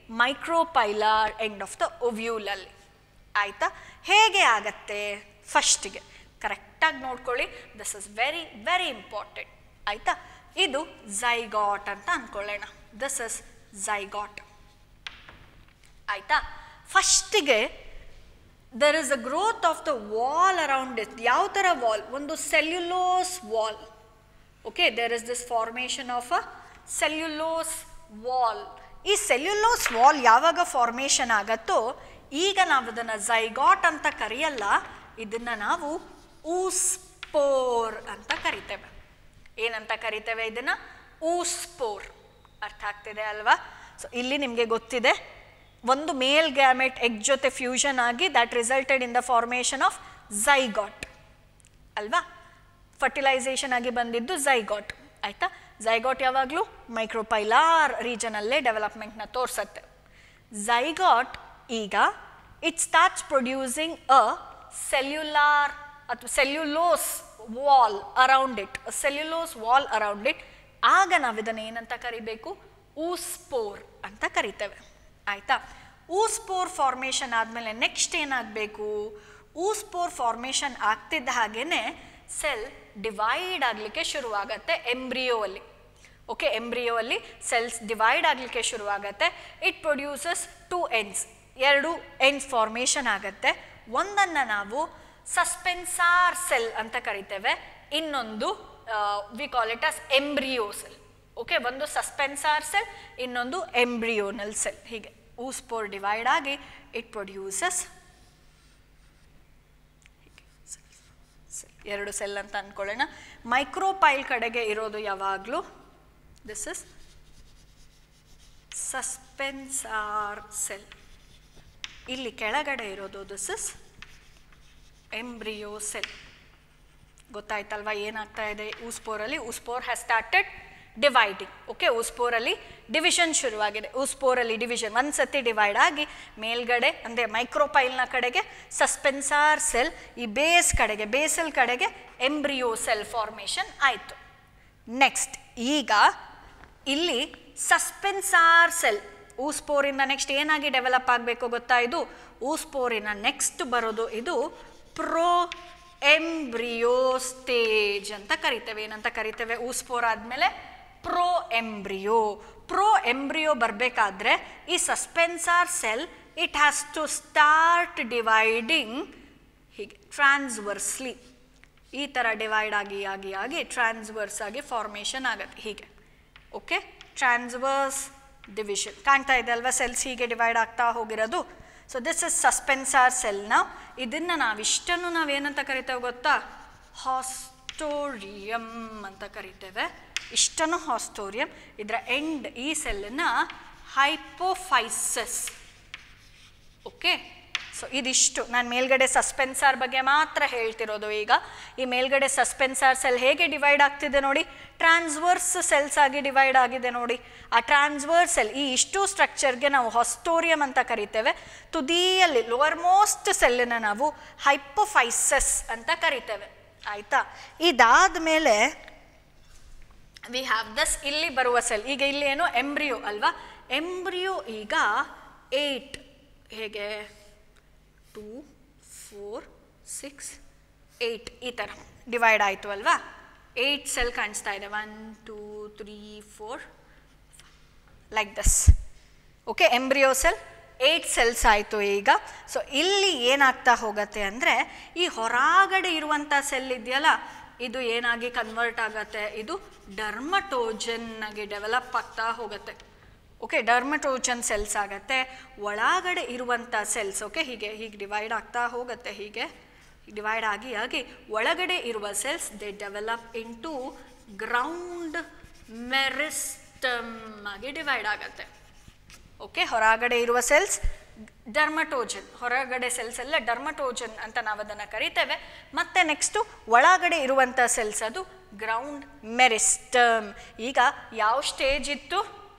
ಮೈಕ್ರೋಪೈಲಾರ್ ಎಂಡ್ ಆಫ್ ದ ಓವ್ಯೂಲಲ್ಲಿ. ಆಯಿತಾ? ಹೇಗೆ ಆಗತ್ತೆ? ಫಸ್ಟಿಗೆ ಕರೆಕ್ಟಾಗಿ ನೋಡ್ಕೊಳ್ಳಿ, this is very very important. ಆಯಿತಾ? ಇದು ಝೈಗಾಟ್ ಅಂತ ಅಂದ್ಕೊಳ್ಳೋಣ. This is zygote. ಆಯಿತಾ? ಫಸ್ಟಿಗೆ there is a growth of the wall around it. ಯಾವ ಥರ ವಾಲ್? ಒಂದು cellulose wall. Okay, there is this formation of a cellulose wall. ಈ ಸೆಲ್ಯುಲೋಸ್ ವಾಲ್ ಯಾವಾಗ ಫಾರ್ಮೇಷನ್ ಆಗತ್ತೋ ಈಗ ನಾವು ಅದನ್ನು ಝೈಗಾಟ್ ಅಂತ ಕರೆಯಲ್ಲ, ಇದನ್ನು ನಾವು ಊಸ್ಪೋರ್ ಅಂತ ಕರಿತೇವೆ. ಏನಂತ ಕರಿತೇವೆ ಇದನ್ನು? ಊಸ್ಪೋರ್. ಅರ್ಥ ಆಗ್ತಿದೆ ಅಲ್ವಾ? ಸೊ ಇಲ್ಲಿ ನಿಮಗೆ ಗೊತ್ತಿದೆ, ಒಂದು ಮೇಲ್ ಗ್ಯಾಮೆಟ್ ಎಗ್ ಜೊತೆ ಫ್ಯೂಷನ್ ಆಗಿ that resulted in the formation of zygote ಅಲ್ವಾ? ಫರ್ಟಿಲೈಸೇಷನ್ ಆಗಿ ಬಂದಿದ್ದು ಝೈಗಾಟ್. ಆಯಿತಾ? ಝೈಗಾಟ್ ಯಾವಾಗಲೂ ಮೈಕ್ರೋಪೈಲಾರ್ ರೀಜನಲ್ಲೇ ಡೆವಲಪ್ಮೆಂಟ್ನ ತೋರಿಸತ್ತೆ. ಝೈಗಾಟ್ ಈಗ it starts producing a cellular ಅಥವಾ cellulose wall around it, cellulose wall around it. ಆಗ ನಾವು ಇದನ್ನು ಏನಂತ ಕರಿಬೇಕು? ಊಸ್ಪೋರ್ ಅಂತ ಕರಿತೇವೆ. ಆಯಿತಾ? ಊಸ್ಪೋರ್ ಫಾರ್ಮೇಷನ್ ಆದಮೇಲೆ ನೆಕ್ಸ್ಟ್ ಏನಾಗಬೇಕು? ಊಸ್ಪೋರ್ ಫಾರ್ಮೇಷನ್ ಆಗ್ತಿದ್ದ ಹಾಗೇನೆ ಸೆಲ್ ಡಿವೈಡ್ ಆಗಲಿಕ್ಕೆ ಶುರುವಾಗತ್ತೆ ಎಂಬ್ರಿಯೋ ಅಲ್ಲಿ. ಓಕೆ, ಎಂಬ್ರಿಯೋ ಅಲ್ಲಿ ಸೆಲ್ಸ್ ಡಿವೈಡ್ ಆಗಲಿಕ್ಕೆ ಶುರುವಾಗತ್ತೆ. ಇಟ್ ಪ್ರೊಡ್ಯೂಸಸ್ ಟು ಎಂಡ್ಸ್, ಎರಡು ಎಂಡ್ಸ್ ಫಾರ್ಮೇಷನ್ ಆಗುತ್ತೆ. ಒಂದನ್ನು ನಾವು ಸಸ್ಪೆನ್ಸಾರ್ ಸೆಲ್ ಅಂತ ಕರಿತೇವೆ, ಇನ್ನೊಂದು we call it as embryo cell. Okay, ಒಂದು ಸಸ್ಪೆನ್ಸಾರ್ ಸೆಲ್, ಇನ್ನೊಂದು ಎಂಬ್ರಿಯೋನಲ್ ಸೆಲ್. ಹೀಗೆ ಊಸ್ಪೋರ್ ಡಿವೈಡ್ ಆಗಿ ಇಟ್ ಪ್ರೊಡ್ಯೂಸಸ್ ಎರಡು ಸೆಲ್ ಅಂತ ಅಂದ್ಕೊಳ್ಳೋಣ. ಮೈಕ್ರೋಪೈಲ್ ಕಡೆಗೆ ಇರೋದು ಯಾವಾಗಲೂ ದಿಸ್ ಇಸ್ ಸಸ್ಪೆನ್ಸಾರ್ ಸೆಲ್. ಇಲ್ಲಿ ಕೆಳಗಡೆ ಇರೋದು ದಿಸ್ ಇಸ್ ಎಂಬ್ರಿಯೋ ಸೆಲ್. ಗೊತ್ತಾಯ್ತಲ್ವಾ ಏನಾಗ್ತಾ ಇದೆ ಊಸ್ಪೋರಲ್ಲಿ? Oospore has started dividing. Okay, ಊಸ್ಪೋರಲ್ಲಿ ಡಿವಿಷನ್ ಶುರುವಾಗಿದೆ. ಊಸ್ಪೋರಲ್ಲಿ ಡಿವಿಷನ್ ಒಂದ್ಸತಿ ಡಿವೈಡ್ ಆಗಿ ಮೇಲ್ಗಡೆ ಅಂದರೆ ಮೈಕ್ರೋಪೈಲ್ನ ಕಡೆಗೆ ಸಸ್ಪೆನ್ಸಾರ್ ಸೆಲ್, ಈ ಬೇಸ್ ಕಡೆಗೆ ಬೇಸಲ್ ಕಡೆಗೆ ಎಂಬ್ರಿಯೋ ಸೆಲ್ ಫಾರ್ಮೇಷನ್ ಆಯಿತು. ನೆಕ್ಸ್ಟ್ ಈಗ ಇಲ್ಲಿ ಸಸ್ಪೆನ್ಸಾರ್ ಸೆಲ್ ಊಸ್ಪೋರಿಂದ ನೆಕ್ಸ್ಟ್ ಏನಾಗಿ ಡೆವಲಪ್ ಆಗಬೇಕು ಗೊತ್ತಾ? ಇದು ಊಸ್ಪೋರಿನ ನೆಕ್ಸ್ಟ್ ಬರೋದು ಇದು ಪ್ರೋ ಎಂಬ್ರಿಯೋ ಸ್ಟೇಜ್ ಅಂತ ಕರಿತೇವೆ. ಏನಂತ ಕರಿತೇವೆ? ಊಸ್ಪೋರ್ ಆದಮೇಲೆ ಪ್ರೋ ಎಂಬ್ರಿಯೋ. ಪ್ರೋ ಎಂಬ್ರಿಯೋ ಬರಬೇಕಾದ್ರೆ ಈ suspensor cell it has to start dividing ಹೀಗೆ ಟ್ರಾನ್ಸ್ವರ್ಸ್ಲಿ. ಈ ಥರ ಡಿವೈಡ್ ಆಗಿ ಆಗಿ ಆಗಿ ಟ್ರಾನ್ಸ್ವರ್ಸ್ ಆಗಿ ಫಾರ್ಮೇಷನ್ ಆಗುತ್ತೆ ಹೀಗೆ. ಓಕೆ, ಟ್ರಾನ್ಸ್ವರ್ಸ್ ಡಿವಿಷನ್ ಕಾಣ್ತಾ ಇದೆ ಅಲ್ವಾ? ಸೆಲ್ಸ್ ಹೀಗೆ ಡಿವೈಡ್ ಆಗ್ತಾ ಹೋಗಿರೋದು. ಸೊ ದಿಸ್ ಇಸ್ ಸಸ್ಪೆನ್ಸಾರ್ ಸೆಲ್ನ. ಇದನ್ನು ನಾವಿಷ್ಟನ್ನು ನಾವೇನಂತ ಕರಿತೇವೆ ಗೊತ್ತಾ? ಹಾಸ್ಟೋರಿಯಂ ಅಂತ ಕರಿತೇವೆ. ಇಷ್ಟನ್ನು ಹಾಸ್ಟೋರಿಯಂ. ಇದರ ಎಂಡ್ ಈ ಸೆಲ್ಲನ್ನು ಹೈಪೋಫೈಸಸ್. ಓಕೆ, ಸೊ ಇದಿಷ್ಟು ನಾನು ಮೇಲ್ಗಡೆ ಸಸ್ಪೆನ್ಸಾರ್ ಬಗ್ಗೆ ಮಾತ್ರ ಹೇಳ್ತಿರೋದು. ಈಗ ಈ ಮೇಲ್ಗಡೆ ಸಸ್ಪೆನ್ಸಾರ್ ಸೆಲ್ ಹೇಗೆ ಡಿವೈಡ್ ಆಗ್ತಿದೆ ನೋಡಿ, ಟ್ರಾನ್ಸ್ವರ್ಸ್ ಸೆಲ್ಸ್ ಆಗಿ ಡಿವೈಡ್ ಆಗಿದೆ ನೋಡಿ. ಆ ಟ್ರಾನ್ಸ್ವರ್ಸ್ ಸೆಲ್ ಈ ಇಷ್ಟು ಸ್ಟ್ರಕ್ಚರ್ಗೆ ನಾವು ಹಾಸ್ಟೋರಿಯಂ ಅಂತ ಕರಿತೇವೆ. ತುದಿಯಲ್ಲಿ ಲೋವರ್ ಮೋಸ್ಟ್ ಸೆಲ್ಲನ್ನು ನಾವು ಹೈಪೋಫೈಸಸ್ ಅಂತ ಕರಿತೇವೆ. ಆಯಿತಾ? ಇದಾದ ಮೇಲೆ ವಿ ಹ್ಯಾವ್ ದಸ್ ಇಲ್ಲಿ ಬರುವ ಸೆಲ್. ಈಗ ಇಲ್ಲಿ ಏನು ಎಂಬ್ರಿಯೋ ಅಲ್ವಾ? ಎಂಬ್ರಿಯೋ ಈಗ ಏಟ್ ಹೇಗೆ ಟೂ ಫೋರ್ ಸಿಕ್ಸ್ ಏಯ್ಟ್ ಈ ಥರ ಡಿವೈಡ್ ಆಯಿತು ಅಲ್ವಾ? ಏಯ್ಟ್ ಸೆಲ್ ಕಾಣಿಸ್ತಾ ಇದೆ. One two three four like thus. Okay, embryo cell eight cells ಆಯಿತು ಈಗ. ಸೊ ಇಲ್ಲಿ ಏನಾಗ್ತಾ ಹೋಗುತ್ತೆ ಅಂದರೆ ಈ ಹೊರಗಡೆ ಇರುವಂಥ ಸೆಲ್ ಇದೆಯಲ್ಲ, ಇದು ಏನಾಗಿ ಕನ್ವರ್ಟ್ ಆಗುತ್ತೆ? ಇದು ಡರ್ಮಟೋಜನ್ ಆಗಿ ಡೆವಲಪ್ ಆಗ್ತಾ ಹೋಗುತ್ತೆ. ಓಕೆ, ಡರ್ಮಟೋಜನ್ ಸೆಲ್ಸ್ ಆಗುತ್ತೆ. ಒಳಗಡೆ ಇರುವಂಥ ಸೆಲ್ಸ್ ಓಕೆ ಹೀಗೆ ಹೀಗೆ ಡಿವೈಡ್ ಆಗ್ತಾ ಹೋಗುತ್ತೆ. ಹೀಗೆ ಡಿವೈಡ್ ಆಗಿ ಆಗಿ ಒಳಗಡೆ ಇರುವ cells they develop into ground meristem ಆಗಿ ಡಿವೈಡ್ ಆಗುತ್ತೆ. ಓಕೆ, ಹೊರಗಡೆ ಇರುವ ಸೆಲ್ಸ್ ಡರ್ಮಟೋಜನ್, ಹೊರಗಡೆ ಸೆಲ್ಸ್ ಎಲ್ಲ ಡರ್ಮಟೋಜನ್ ಅಂತ ನಾವು ಅದನ್ನು ಕರಿತೇವೆ. ಮತ್ತು ನೆಕ್ಸ್ಟು ಒಳಗಡೆ ಇರುವಂಥ ಸೆಲ್ಸ್ ಅದು ಗ್ರೌಂಡ್ ಮೆರಿಸ್ಟಮ್. ಈಗ ಯಾವ ಸ್ಟೇಜ್ ಇತ್ತು?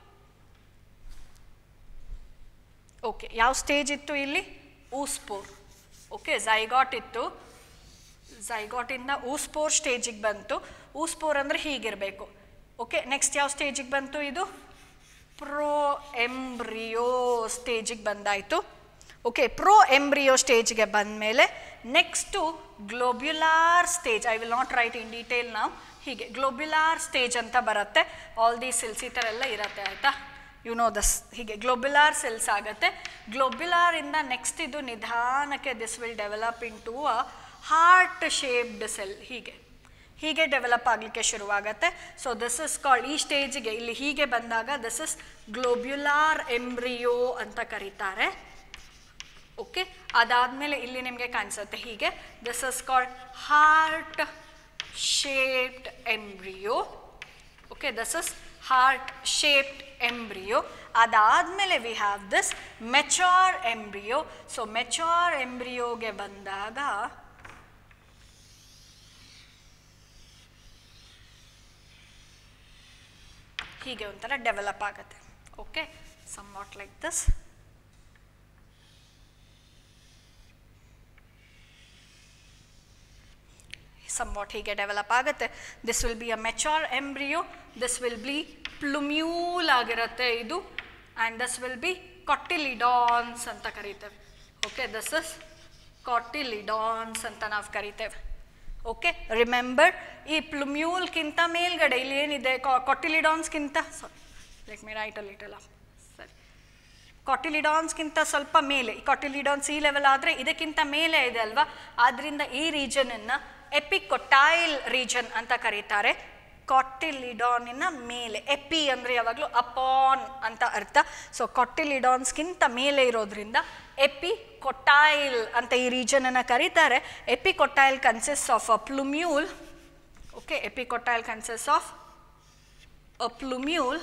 ಓಕೆ, ಯಾವ ಸ್ಟೇಜ್ ಇತ್ತು ಇಲ್ಲಿ? ಊಸ್ಪೋರ್. ಓಕೆ, ಝೈಗಾಟ್ ಇತ್ತು. ಝೈಗಾಟಿಂದ ಊಸ್ಪೋರ್ ಸ್ಟೇಜಿಗೆ ಬಂತು. ಊಸ್ಪೋರ್ ಅಂದರೆ ಹೀಗಿರಬೇಕು. ಓಕೆ, ನೆಕ್ಸ್ಟ್ ಯಾವ ಸ್ಟೇಜಿಗೆ ಬಂತು? ಇದು ಪ್ರೋ ಎಂಬ್ರಿಯೋ ಸ್ಟೇಜಿಗೆ ಬಂದಾಯಿತು. ಓಕೆ, ಪ್ರೋ ಎಂಬ್ರಿಯೋ ಸ್ಟೇಜ್ಗೆ ಬಂದಮೇಲೆ next globular stage. I will not write in detail ನಾವು. ಹೀಗೆ ಗ್ಲೋಬ್ಯುಲಾರ್ ಸ್ಟೇಜ್ ಅಂತ ಬರುತ್ತೆ. ಆಲ್ ದಿ ಸೆಲ್ಸ್ ಈ ಥರ ಎಲ್ಲ ಇರುತ್ತೆ, ಆಯಿತಾ? You know thus. ಹೀಗೆ ಗ್ಲೋಬ್ಯುಲಾರ್ ಸೆಲ್ಸ್ ಆಗುತ್ತೆ. ಗ್ಲೋಬ್ಯುಲಾರಿಂದ ನೆಕ್ಸ್ಟ್ ಇದು ನಿಧಾನಕ್ಕೆ this will develop in to a heart shaped cell. ಹೀಗೆ ಹೀಗೆ ಡೆವಲಪ್ ಆಗಲಿಕ್ಕೆ ಶುರುವಾಗತ್ತೆ. ಸೊ ದಿಸ್ ಇಸ್ ಕಾಲ್ಡ್, ಈ ಸ್ಟೇಜಿಗೆ ಇಲ್ಲಿ ಹೀಗೆ ಬಂದಾಗ ದಿಸ್ ಇಸ್ ಗ್ಲೋಬ್ಯುಲಾರ್ ಎಂಬ್ರಿಯೋ ಅಂತ ಕರೀತಾರೆ. ಓಕೆ, ಅದಾದಮೇಲೆ ಇಲ್ಲಿ ನಿಮಗೆ ಕಾಣಿಸುತ್ತೆ ಹೀಗೆ, this is called heart shaped embryo. Okay, this is heart shaped embryo. ಅದಾದಮೇಲೆ we have this mature embryo. So mature ಎಂಬ್ರಿಯೋಗೆ ಬಂದಾಗ ಹೀಗೆ ಒಂಥರ ಡೆವಲಪ್ ಆಗುತ್ತೆ. Okay, somewhat like this. somewhat ಹೀಗೆ ಡೆವಲಪ್ ಆಗುತ್ತೆ. This will be a mature embryo. This will be plumule ಆಗಿರುತ್ತೆ ಇದು. And this will be cotyledons ಅಂತ ಕರೀತೇವೆ. ಓಕೆ, ದಿಸ್ ಇಸ್ ಕಾಟಿಲಿಡಾನ್ಸ್ ಅಂತ ನಾವು ಕರಿತೇವೆ. ಓಕೆ, ರಿಮೆಂಬರ್, ಈ ಪ್ಲುಮ್ಯೂಲ್ಗಿಂತ ಮೇಲ್ಗಡೆ ಇಲ್ಲಿ ಏನಿದೆ, ಕಾಟಿಲಿಡಾನ್ಸ್ಗಿಂತ sorry let me write a little up. ಸರಿ, ಕಾಟಿಲಿಡಾನ್ಸ್ಗಿಂತ ಸ್ವಲ್ಪ ಮೇಲೆ, ಈ ಕಾಟಿಲಿಡಾನ್ಸ್ ಈ ಲೆವೆಲ್ ಆದರೆ ಇದಕ್ಕಿಂತ ಮೇಲೆ ಇದೆ ಅಲ್ವಾ, ಆದ್ದರಿಂದ ಈ ರೀಜನನ್ನು ಎಪಿಕೊಟೈಲ್ ರೀಜನ್ ಅಂತ ಕರೀತಾರೆ. ಕಾಟಿಲಿಡಾನಿನ ಮೇಲೆ, ಎಪಿ ಅಂದರೆ ಯಾವಾಗಲೂ ಅಪಾನ್ ಅಂತ ಅರ್ಥ. ಸೊ ಕಾಟಿಲಿಡಾನ್ಸ್ಗಿಂತ ಮೇಲೆ ಇರೋದ್ರಿಂದ ಎಪಿಕೊಟೈಲ್ ಅಂತ ಈ ರೀಜನನ್ನು ಕರೀತಾರೆ. Epicotyl consist of a plumule. Okay, epicotyl consist of a plumule.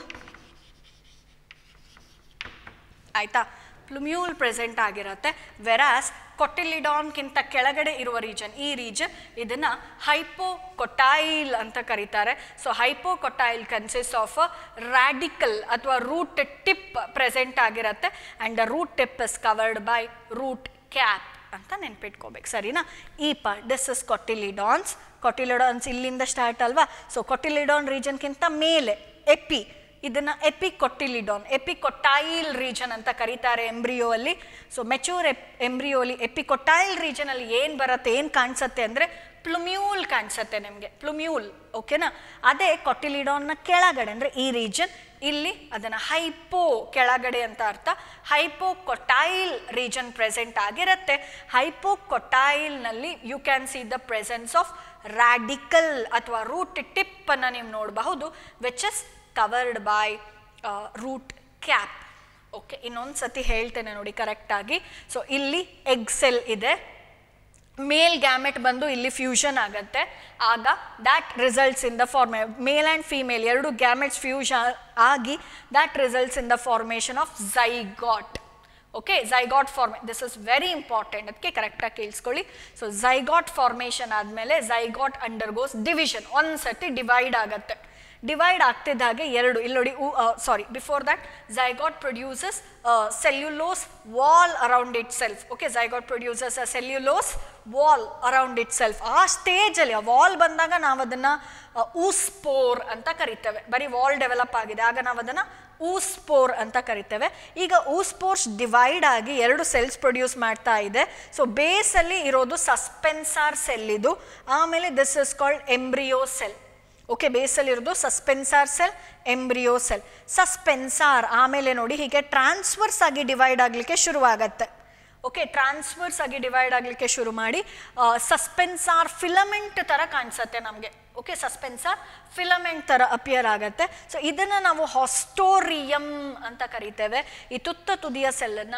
ಆಯಿತಾ? ಪ್ಲುಮ್ಯೂಲ್ ಪ್ರೆಸೆಂಟ್ ಆಗಿರುತ್ತೆ. ವೆರಾಸ್ ಕೊಟಿಲಿಡಾನ್ಗಿಂತ ಕೆಳಗಡೆ ಇರುವ ರೀಜನ್, ಈ ರೀಜನ್, ಇದನ್ನು ಹೈಪೋಕೊಟೈಲ್ ಅಂತ ಕರೀತಾರೆ. So hypocotyl consist of a radicle ಅಥವಾ ರೂಟ್ ಟಿಪ್ ಪ್ರೆಸೆಂಟ್ ಆಗಿರುತ್ತೆ. And the root tip is covered by root cap ಅಂತ ನೆನ್ಪಿಟ್ಕೋಬೇಕು. ಸರಿನಾ? ಈ part this is cotyledons. Cotyledons ಇಲ್ಲಿಂದ ಸ್ಟಾರ್ಟ್ ಅಲ್ವಾ. ಸೊ ಕೊಟಿಲಿಡಾನ್ ರೀಜನ್ಗಿಂತ ಮೇಲೆ ಎಪಿ, ಇದನ್ನು ಎಪಿಕೊಟಿಲಿಡಾನ್, ಎಪಿಕೊಟೈಲ್ ರೀಜನ್ ಅಂತ ಕರೀತಾರೆ ಎಂಬ್ರಿಯೋ ಅಲ್ಲಿ. ಸೊ ಮೆಚೂರ್ ಎಪ್ ಎಂಬ್ರಿಯೋಲಿ ಎಪಿಕೊಟೈಲ್ ರೀಜನಲ್ಲಿ ಏನು ಬರುತ್ತೆ, ಏನು ಕಾಣಿಸುತ್ತೆ ಅಂದರೆ ಪ್ಲುಮ್ಯೂಲ್ ಕಾಣಿಸುತ್ತೆ ನಿಮಗೆ, ಪ್ಲುಮ್ಯೂಲ್. ಓಕೆನಾ? ಅದೇ ಕೊಟಿಲಿಡಾನ್ನ ಕೆಳಗಡೆ ಅಂದರೆ ಈ ರೀಜನ್, ಇಲ್ಲಿ ಅದನ್ನು ಹೈಪೋ, ಕೆಳಗಡೆ ಅಂತ ಅರ್ಥ. ಹೈಪೋಕೊಟೈಲ್ ರೀಜನ್ ಪ್ರೆಸೆಂಟ್ ಆಗಿರುತ್ತೆ. ಹೈಪೋಕೊಟೈಲ್ನಲ್ಲಿ you can see the presence of radicle ಅಥವಾ ರೂಟ್ ಟಿಪ್ ಅನ್ನು ನೀವು ನೋಡಬಹುದು, which is covered by root cap. Okay, ಇನ್ನೊಂದು ಸತಿ ಹೇಳ್ತೇನೆ ನೋಡಿ ಕರೆಕ್ಟಾಗಿ. ಸೊ ಇಲ್ಲಿ ಎಗ್ ಸೆಲ್ ಇದೆ, ಮೇಲ್ ಗ್ಯಾಮೆಟ್ ಬಂದು ಇಲ್ಲಿ ಫ್ಯೂಷನ್ ಆಗುತ್ತೆ. ಆಗ that results in the formation male and female ಎರಡು ಗ್ಯಾಮೆಟ್ಸ್ ಫ್ಯೂಷನ್ ಆಗಿ that results in the formation of zygote. Okay, zygote formation this is very important, ಅದಕ್ಕೆ ಕರೆಕ್ಟಾಗಿ ಕೇಳಿಸ್ಕೊಳ್ಳಿ. ಸೊ ಝೈಗಾಟ್ ಫಾರ್ಮೇಷನ್ ಆದಮೇಲೆ ಝೈಗಾಟ್ ಅಂಡರ್ಗೋಸ್ ಡಿವಿಷನ್, ಒಂದು ಸತಿ ಡಿವೈಡ್ ಆಗುತ್ತೆ. Divide ಆಗ್ತಿದ್ದ ಹಾಗೆ ಎರಡು, ಇಲ್ಲಿ ನೋಡಿ, sorry before that zygote produces cellulose wall around itself. Okay, zygote produces a cellulose wall around itself. ಆ ಸ್ಟೇಜಲ್ಲಿ, ಆ ವಾಲ್ ಬಂದಾಗ ನಾವು ಅದನ್ನು ಊಸ್ಪೋರ್ ಅಂತ ಕರಿತೇವೆ. ಬರೀ ವಾಲ್ ಡೆವಲಪ್ ಆಗಿದೆ, ಆಗ ನಾವು ಅದನ್ನು ಊಸ್ಪೋರ್ ಅಂತ ಕರಿತೇವೆ. ಈಗ ಊಸ್ಪೋರ್ಸ್ ಡಿವೈಡ್ ಆಗಿ ಎರಡು ಸೆಲ್ಸ್ ಪ್ರೊಡ್ಯೂಸ್ ಮಾಡ್ತಾ ಇದೆ. ಸೊ ಬೇಸಲ್ಲಿ ಇರೋದು ಸಸ್ಪೆನ್ಸಾರ್ ಸೆಲ್ ಇದು. ಆಮೇಲೆ this is called embryo cell. Okay, ಬೇಸಲ್ಲಿರೋದು suspensor cell, embryo cell. Suspensor ಆಮೇಲೆ ನೋಡಿ ಹೀಗೆ ಟ್ರಾನ್ಸ್ಫರ್ಸ್ ಆಗಿ ಡಿವೈಡ್ ಆಗಲಿಕ್ಕೆ ಶುರುವಾಗತ್ತೆ. ಓಕೆ, ಟ್ರಾನ್ಸ್ಫರ್ಸ್ ಆಗಿ ಡಿವೈಡ್ ಆಗಲಿಕ್ಕೆ ಶುರು ಮಾಡಿ ಸಸ್ಪೆನ್ಸಾರ್ ಫಿಲಮೆಂಟ್ ಥರ ಕಾಣಿಸುತ್ತೆ ನಮಗೆ. ಓಕೆ, ಸಸ್ಪೆನ್ಸಾರ್ ಫಿಲಮೆಂಟ್ ಥರ ಅಪಿಯರ್ ಆಗುತ್ತೆ. ಸೊ ಇದನ್ನು ನಾವು ಹಾಸ್ಟೋರಿಯಂ ಅಂತ ಕರಿತೇವೆ. ಈ ತುತ್ತ ತುದಿಯ ಸೆಲ್ಲನ್ನು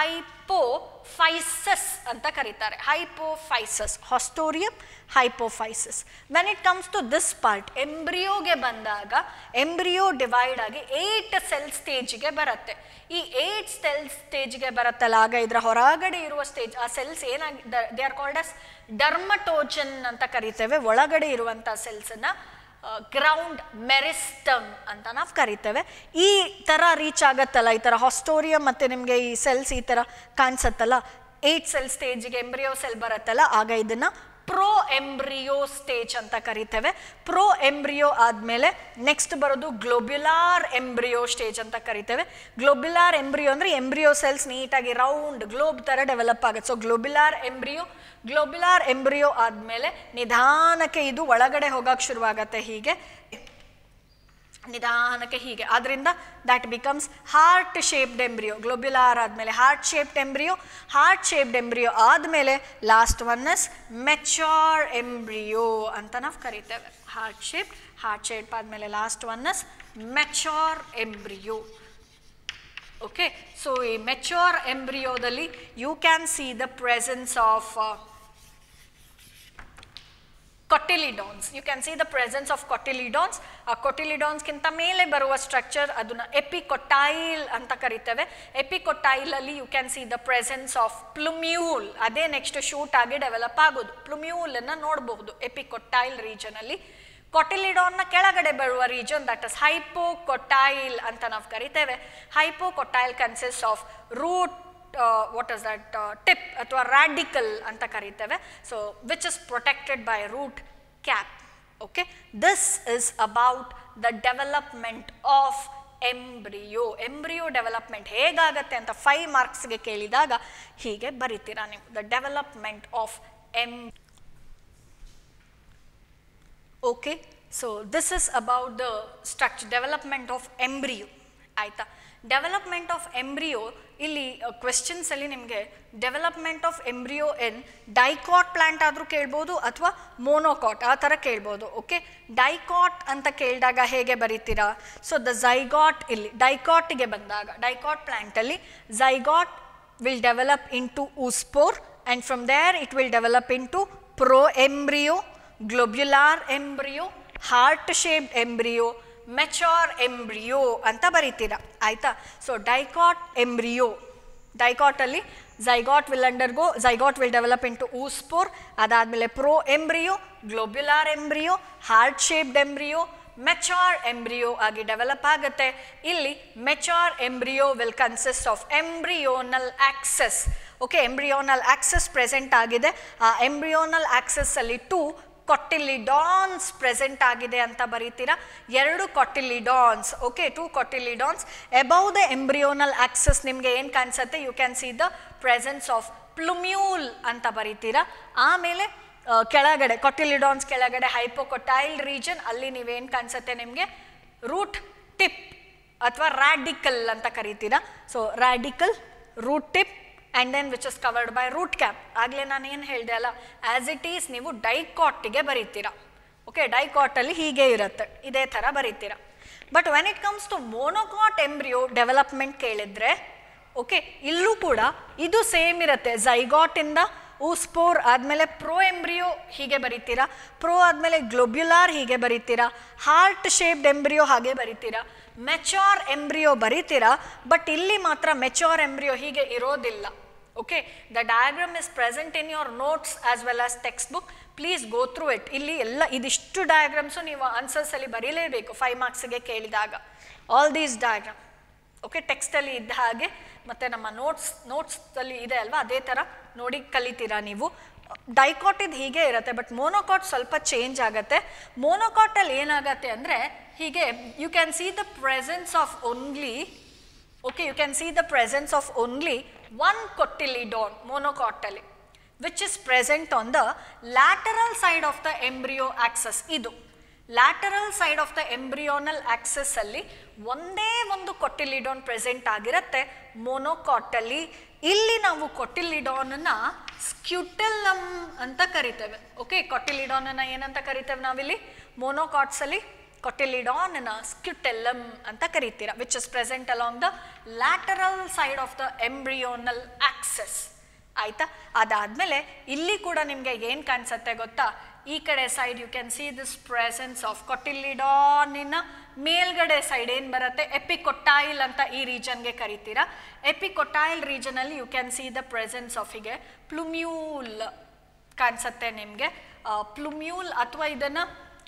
ಹೈಪೋಫೈಸಸ್ ಅಂತ ಕರೀತಾರೆ. Hypophysis, haustorium, hypophysis. When it comes to this part, ಎಂಬ್ರಿಯೋಗೆ ಬಂದಾಗ ಎಂಬ್ರಿಯೋ ಡಿವೈಡ್ ಆಗಿ ಏಟ್ ಸೆಲ್ ಸ್ಟೇಜಿಗೆ ಬರುತ್ತೆ. ಈ ಏಟ್ ಸೆಲ್ ಸ್ಟೇಜ್ಗೆ ಬರುತ್ತಲ್ಲ, ಆಗ ಇದರ ಹೊರಗಡೆ ಇರುವ ಸ್ಟೇಜ್, ಆ ಸೆಲ್ಸ್ ಏನಾಗಿ they are called as dermatogen ಅಂತ ಕರಿತೇವೆ. ಒಳಗಡೆ ಇರುವಂಥ ಸೆಲ್ಸನ್ನು ಗ್ರೌಂಡ್ ಮೆರಿಸ್ಟಮ್ ಅಂತ ನಾವು ಕರಿತೇವೆ. ಈ ಥರ ರೀಚ್ ಆಗತ್ತಲ್ಲ, ಈ ಥರ ಹಾಸ್ಟೋರಿಯಂ ಮತ್ತು ನಿಮಗೆ ಈ ಸೆಲ್ಸ್ ಈ ಥರ ಕಾಣಿಸತ್ತಲ್ಲ, ಏಟ್ ಸೆಲ್ ಸ್ಟೇಜಿಗೆ ಎಂಬ್ರಿಯೋ ಸೆಲ್ ಬರುತ್ತಲ್ಲ, ಆಗ ಇದನ್ನು ಪ್ರೋ ಎಂಬ್ರಿಯೋ ಸ್ಟೇಜ್ ಅಂತ ಕರಿತೇವೆ. ಪ್ರೋ ಎಂಬ್ರಿಯೋ ಆದಮೇಲೆ ನೆಕ್ಸ್ಟ್ ಬರೋದು ಗ್ಲೋಬ್ಯುಲಾರ್ ಎಂಬ್ರಿಯೋ ಸ್ಟೇಜ್ ಅಂತ ಕರಿತೇವೆ. ಗ್ಲೋಬ್ಯುಲಾರ್ ಎಂಬ್ರಿಯೋ ಅಂದರೆ ಎಂಬ್ರಿಯೋ ಸೆಲ್ಸ್ ನೀಟಾಗಿ ರೌಂಡ್ ಗ್ಲೋಬ್ ಥರ ಡೆವಲಪ್ ಆಗುತ್ತೆ. So globular embryo globular embryo ಆದಮೇಲೆ ನಿಧಾನಕ್ಕೆ ಇದು ಒಳಗಡೆ ಹೋಗಕ್ಕೆ ಶುರುವಾಗತ್ತೆ, ಹೀಗೆ ನಿಧಾನಕ್ಕೆ ಹೀಗೆ. ಆದ್ದರಿಂದ that becomes heart shaped embryo. Globular ಆದಮೇಲೆ heart shaped embryo, heart shaped embryo ಆದಮೇಲೆ last one is mature embryo ಅಂತ ನಾವು ಕರಿತೇವೆ. ಹಾರ್ಟ್ ಶೇಪ್ ಹಾರ್ಟ್ ಶೇಪ್ ಆದಮೇಲೆ last one is mature embryo. Okay, so ಈ ಮೆಚ್ಯೂರ್ ಎಂಬ್ರಿಯೋದಲ್ಲಿ you can see the presence of cotyledons. You can see the presence of cotyledons. ಆ cotyledons ಕಿಂತ ಮೇಲೆ ಬರುವ ಸ್ಟ್ರಕ್ಚರ್ ಅದನ್ನ ಎಪಿಕೊಟೈಲ್ ಅಂತ ಕರಿತೇವೆ. ಎಪಿಕೊಟೈಲ್ ಅಲ್ಲಿ you can see the presence of plumule. ಅದೇ ನೆಕ್ಸ್ಟ್ ಶೂಟ್ ಆಗಿ ಡೆವಲಪ್ ಆಗೋದು. ಪ್ಲುಮ್ಯೂಲ್ ಅನ್ನ ನೋಡಬಹುದು ಎಪಿಕೊಟೈಲ್ ರೀಜನ್ ಅಲ್ಲಿ. ಕೊಟಿಲಿಡಾನ್ ನ ಕೆಳಗಡೆ ಬರುವ ರೀಜನ್ ದಟ್ ಇಸ್ ಹೈಪೋಕೊಟೈಲ್ ಅಂತ ನಾವು ಕರಿತೇವೆ. Hypocotyl consist of root Uh, what is that uh, tip ಅಥವಾ radical ಅಂತ ಕರಿತೇವೆ. So which is protected by root cap. Okay, this is about the development of embryo. embryo development ಹೇಗಾಗತ್ತೆ ಅಂತ five ಮಾರ್ಕ್ಸ್ಗೆ ಕೇಳಿದಾಗ ಹೀಗೆ ಬರಿತೀರಾ ನೀವು. the development of em okay, so this is about the structure development of embryo. ಆಯ್ತಾ, development of embryo ಇಲ್ಲಿ questions ಅಲ್ಲಿ ನಿಮಗೆ development of embryo in dicot plant ಆದರೂ ಕೇಳ್ಬೋದು ಅಥವಾ ಮೋನೋಕಾಟ್ ಆ ಥರ ಕೇಳ್ಬೋದು. ಓಕೆ, ಡೈಕಾಟ್ ಅಂತ ಕೇಳಿದಾಗ ಹೇಗೆ ಬರೀತೀರಾ? ಸೊ ದ ಝೈಗಾಟ್ ಇಲ್ಲಿ ಡೈಕಾಟ್ಗೆ ಬಂದಾಗ ಡೈಕಾಟ್ ಪ್ಲಾಂಟಲ್ಲಿ zygote will develop in to oospore and from there it will develop into pro-embryo, globular embryo, heart-shaped embryo, mature embryo ಅಂತ ಬರೀತೀರಾ. ಆಯಿತಾ, ಸೊ ಡೈಕಾಟ್ ಎಂಬ್ರಿಯೋ ಡೈಕಾಟಲ್ಲಿ zygote will undergo zygote will develop in to oospore, ಅದಾದಮೇಲೆ pro embryo, globular embryo, heart shaped embryo, mature embryo ಆಗಿ develop ಆಗುತ್ತೆ. ಇಲ್ಲಿ mature embryo will consist of embryonal axis. Okay, embryonal axis present ಆಗಿದೆ. ಆ embryonal axis ಅಲ್ಲಿ two cotyledons present ಆಗಿದೆ ಅಂತ ಬರೀತೀರಾ. ಎರಡು cotyledons. Okay, two cotyledons above the embryonal axis ನಿಮಗೆ ಏನು ಕಾಣಿಸುತ್ತೆ? You can see the presence of plumule ಅಂತ ಬರೀತೀರಾ. ಆಮೇಲೆ ಕೆಳಗಡೆ ಕೊಟಿಲಿಡಾನ್ಸ್ ಕೆಳಗಡೆ ಹೈಪೋಕೊಟೈಲ್ ರೀಜನ್ ಅಲ್ಲಿ ನೀವೇನು ಕಾಣಿಸುತ್ತೆ ನಿಮಗೆ? ರೂಟ್ ಟಿಪ್ ಅಥವಾ ರ್ಯಾಡಿಕಲ್ ಅಂತ ಕರಿತೀರಾ. So radicle, root tip and then which is covered by root cap. ಆಗಲೇ ನಾನು ಏನು ಹೇಳಿದೆ ಅಲ್ಲ, ಆ್ಯಸ್ ಇಟ್ ಈಸ್ ನೀವು ಡೈಕಾಟಿಗೆ ಬರೀತೀರಾ. ಓಕೆ, ಡೈಕಾಟಲ್ಲಿ ಹೀಗೆ ಇರುತ್ತೆ, ಇದೇ ಥರ ಬರೀತೀರಾ. But when it comes to monocot embryo development ಕೇಳಿದರೆ ಓಕೆ, ಇಲ್ಲೂ ಕೂಡ ಇದು ಸೇಮ್ ಇರುತ್ತೆ. ಝೈಗಾಟಿಂದ oospore ಆದಮೇಲೆ ಪ್ರೋ ಎಂಬ್ರಿಯೋ ಹೀಗೆ ಬರೀತೀರಾ, ಪ್ರೋ ಆದಮೇಲೆ ಗ್ಲೋಬ್ಯುಲಾರ್ ಹೀಗೆ ಬರೀತೀರಾ, ಹಾರ್ಟ್ ಶೇಪ್ಡ್ ಎಂಬ್ರಿಯೋ ಹಾಗೆ ಬರೀತೀರಾ, ಮೆಚ್ಯೂರ್ ಎಂಬ್ರಿಯೋ ಬರೀತೀರಾ. ಬಟ್ ಇಲ್ಲಿ ಮಾತ್ರ ಮೆಚ್ಯೂರ್ ಎಂಬ್ರಿಯೋ ಹೀಗೆ ಇರೋದಿಲ್ಲ. Okay, the diagram is present in your notes as well as textbook. Please go through it. ಇಲ್ಲಿ ಎಲ್ಲ ಇದಿಷ್ಟು ಡಯಾಗ್ರಾಮ್ಸು ನೀವು ಆನ್ಸರ್ಸಲ್ಲಿ ಬರೀಲೇಬೇಕು ಫೈವ್ ಮಾರ್ಕ್ಸ್ಗೆ ಕೇಳಿದಾಗ. ಆಲ್ ದೀಸ್ ಡಯಾಗ್ರಾಮ್ ಓಕೆ ಟೆಕ್ಸ್ಟಲ್ಲಿ ಇದ್ದ ಹಾಗೆ ಮತ್ತು ನಮ್ಮ ನೋಟ್ಸ್ ನೋಟ್ಸಲ್ಲಿ ಇದೆ ಅಲ್ವಾ, ಅದೇ ಥರ ನೋಡಿ ಕಲಿತೀರಾ ನೀವು. ಡೈಕಾಟ್ ಇದು ಹೀಗೆ ಇರುತ್ತೆ, ಬಟ್ ಮೋನೋಕಾಟ್ ಸ್ವಲ್ಪ ಚೇಂಜ್ ಆಗುತ್ತೆ. ಮೋನೋಕಾಟಲ್ಲಿ ಏನಾಗುತ್ತೆ ಅಂದರೆ ಹೀಗೆ you can see the presence of only okay you can see the presence of only one cotyledon ಮೋನೋಕಾಟಲ್ಲಿ which is present on the lateral side of the embryo axis. ಇದು lateral side of the embryonal axis ಅಲ್ಲಿ ಒಂದೇ ಒಂದು ಕೊಟಿಲಿಡಾನ್ present ಆಗಿರುತ್ತೆ ಮೋನೋಕಾಟಲ್ಲಿ. ಇಲ್ಲಿ ನಾವು ಕೊಟಿಲಿಡಾನನ್ನ scutellum ಅಂತ ಕರಿತೇವೆ. ಓಕೆ, ಕೊಟಿಲಿಡಾನನ್ನ ಏನಂತ ಕರಿತೇವೆ ನಾವಿಲ್ಲಿ ಮೋನೋಕಾಟ್ಸಲ್ಲಿ? ಕೊಟಿಲಿಡಾನನ್ನ ಸ್ಕ್ಯುಟೆಲ್ಲಮ್ ಅಂತ ಕರಿತೀರಾ, which is present along the lateral side of the embryonal axis. ಆಯಿತಾ, ಅದಾದಮೇಲೆ ಇಲ್ಲಿ ಕೂಡ ನಿಮಗೆ ಏನು ಕಾಣಿಸುತ್ತೆ ಗೊತ್ತಾ? ಈ ಕಡೆ side you can see this presence of ಕೊಟಿಲಿಡಾನಿನ ಮೇಲ್ಗಡೆ ಸೈಡ್ ಏನು ಬರುತ್ತೆ? ಎಪಿಕೊಟೈಲ್ ಅಂತ ಈ ರೀಜನ್ಗೆ ಕರಿತೀರಾ. ಎಪಿಕೊಟೈಲ್ ರೀಜನಲ್ಲಿ you can see the presence of ಹೀಗೆ ಪ್ಲುಮ್ಯೂಲ್ ಕಾಣಿಸುತ್ತೆ ನಿಮಗೆ. ಪ್ಲುಮ್ಯೂಲ್ ಅಥವಾ ಇದನ್ನು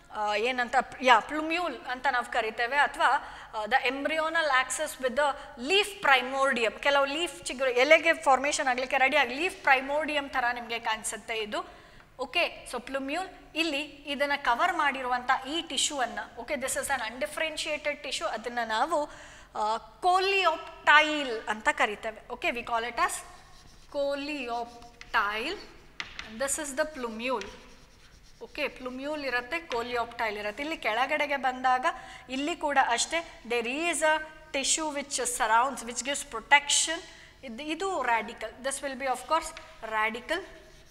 ಏನಂತ ಯಾ ಪ್ಲುಮ್ಯೂಲ್ ಅಂತ ನಾವು ಕರಿತೇವೆ, ಅಥವಾ the embryonal axis with the leaf primordium. ಕೆಲವು ಲೀಫ್ ಚಿಗುರು ಎಲೆಗೆ ಫಾರ್ಮೇಷನ್ ಆಗಲಿಕ್ಕೆ ರೆಡಿ ಆಗಿ ಲೀಫ್ ಪ್ರೈಮೋರ್ಡಿಯಮ್ ಥರ ನಿಮಗೆ ಕಾಣಿಸುತ್ತೆ ಇದು. ಓಕೆ ಸೊ ಪ್ಲುಮ್ಯೂಲ್ ಇಲ್ಲಿ ಇದನ್ನು ಕವರ್ ಮಾಡಿರುವಂಥ ಈ ಟಿಶ್ಯೂವನ್ನು okay this is an undifferentiated tissue ಅದನ್ನು ನಾವು ಕೋಲಿಯೋಪ್ಟೈಲ್ ಅಂತ ಕರಿತೇವೆ okay we call it as coleoptile this is the plumule okay plumule ಇರುತ್ತೆ ಕೋಲಿಯೋಪ್ಟೈಲ್ ಇರುತ್ತೆ ಇಲ್ಲಿ ಕೆಳಗಡೆಗೆ ಬಂದಾಗ ಇಲ್ಲಿ ಕೂಡ ಅಷ್ಟೇ there is a tissue which surrounds which gives protection ಇದು ಇದು radicle this will be of course radicle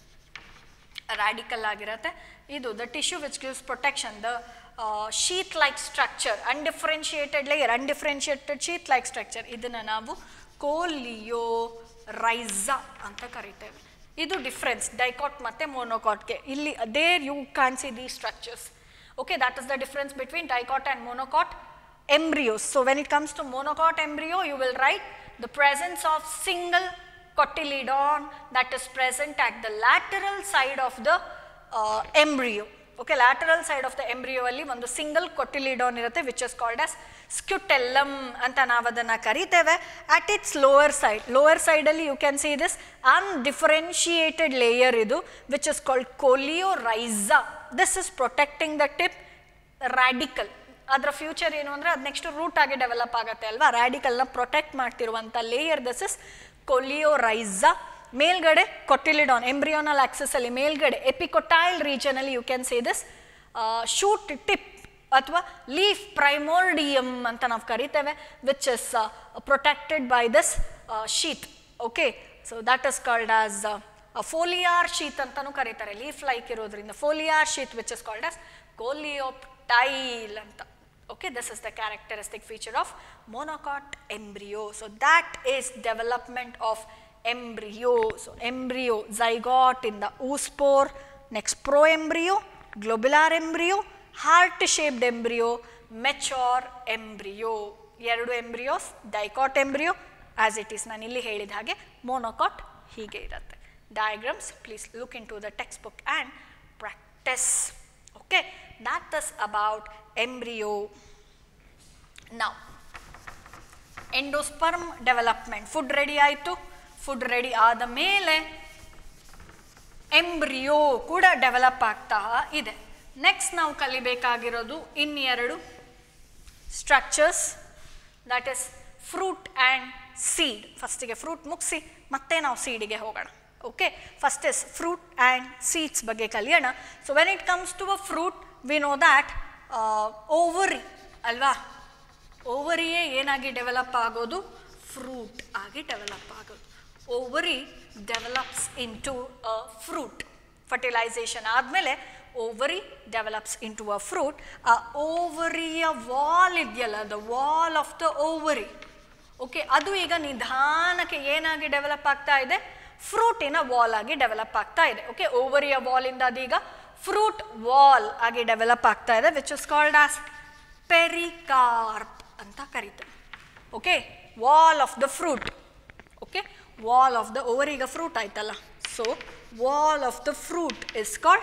radicle ಆಗಿರುತ್ತೆ ಇದು the tissue which gives protection the sheath like structure undifferentiated layer ಅನ್ಡಿಫ್ರೆನ್ಷಿಯೇಟೆಡ್ sheath like structure ಇದನ್ನು ನಾವು ಕೋಲಿಯೋ ರೈಸಾ ಅಂತ ಕರಿತೇವೆ ಇದು difference dicot ಮತ್ತು ಮೊನೊಕಾಟ್ಗೆ ಇಲ್ಲಿ there you can see the structures okay that is the difference between dicot and monocot embryos. So when it comes to monocot embryo, you will write the presence of single cotyledon that is present at the lateral side of the uh, embryo. Okay, lateral side of the embryo alli ಒಂದು single cotyledon irutte which is called as scutellum anta ನಾವು ಅದನ್ನ ಕರೀತೇವೆ. At its lower side, lower side alli you can see this undifferentiated layer idu which is called coleorhiza. This is protecting the tip radical. ಅದರ future ಏನು ಅಂದರೆ ಅದು next root ಆಗಿ develop ಆಗುತ್ತೆ ಅಲ್ವಾ ರ್ಯಾಡಿಕಲ್ನ ಪ್ರೊಟೆಕ್ಟ್ ಮಾಡ್ತಿರುವಂಥ ಲೇಯರ್ ದಿಸ್ ಇಸ್ ಕೋಲಿಯೋರೈಸಾ ಮೇಲ್ಗಡೆ ಕೊಟಿಲಿಡಾನ್ ಎಂಬ್ರಿಯೋನಲ್ ಆಕ್ಸೆಸಲ್ಲಿ ಮೇಲ್ಗಡೆ ಎಪಿಕೊಟೈಲ್ ರೀಜನಲ್ಲಿ you can say this shoot tip ಅಥವಾ ಲೀಫ್ ಪ್ರೈಮೋರ್ಡಿಯಮ್ ಅಂತ ನಾವು ಕರಿತೇವೆ which is protected by this sheath okay so that is called as foliar sheath ಅಂತಲೂ ಕರೀತಾರೆ ಲೀಫ್ ಲೈಕ್ ಇರೋದ್ರಿಂದ foliar sheath which is called as coleoptile ಅಂತ okay this is the characteristic feature of monocot embryo so that is development of embryo so embryo zygote in the oospore next proembryo globular embryo heart shaped embryo mature embryo ಎರಡು embryos dicot embryo as it is ನಾನು ಇಲ್ಲಿ ಹೇಳಿದ ಹಾಗೆ monocot ಹೀಗೆ ಇರುತ್ತೆ diagrams please look into the textbook and practice okay that is about embryo. Now endosperm development food ready ಆಯಿತು food ready ಆದ ಮೇಲೆ embryo ಕೂಡ ಡೆವಲಪ್ ಆಗ್ತಾ ಇದೆ ನೆಕ್ಸ್ಟ್ ನಾವು ಕಲಿಬೇಕಾಗಿರೋದು ಇನ್ನೆರಡು structures that is fruit and seed ಫಸ್ಟಿಗೆ ಫ್ರೂಟ್ ಮುಗಿಸಿ ಮತ್ತೆ ನಾವು ಸೀಡಿಗೆ ಹೋಗೋಣ okay first is fruit and seeds ಬಗ್ಗೆ ಕಲಿಯೋಣ so when it comes to a fruit we know that ovary ಅಲ್ವಾ ಓವರಿಯೇ ಏನಾಗಿ ಡೆವಲಪ್ ಆಗೋದು ಫ್ರೂಟ್ ಆಗಿ ಡೆವಲಪ್ ಆಗೋದು ovary develops in to a fruit fertilization ಆದಮೇಲೆ ovary develops in to a fruit ಆ ಓವರಿಯ ವಾಲ್ ಇದೆಯಲ್ಲ the wall of the ovary okay ಅದು ಈಗ ನಿಧಾನಕ್ಕೆ ಏನಾಗಿ ಡೆವಲಪ್ ಆಗ್ತಾ ಇದೆ ಫ್ರೂಟಿನ ವಾಲ್ ಆಗಿ ಡೆವಲಪ್ ಆಗ್ತಾ ಇದೆ ಓಕೆ ಓವರಿಯ ವಾಲಿಂದ ಅದೀಗ ಫ್ರೂಟ್ ವಾಲ್ ಆಗಿ ಡೆವಲಪ್ ಆಗ್ತಾ ಇದೆ which is called as pericarp ಅಂತ ಕರೀತಾರೆ okay wall of the fruit okay wall of the over ಈಗ ಫ್ರೂಟ್ ಆಯ್ತಲ್ಲ so wall of the fruit is called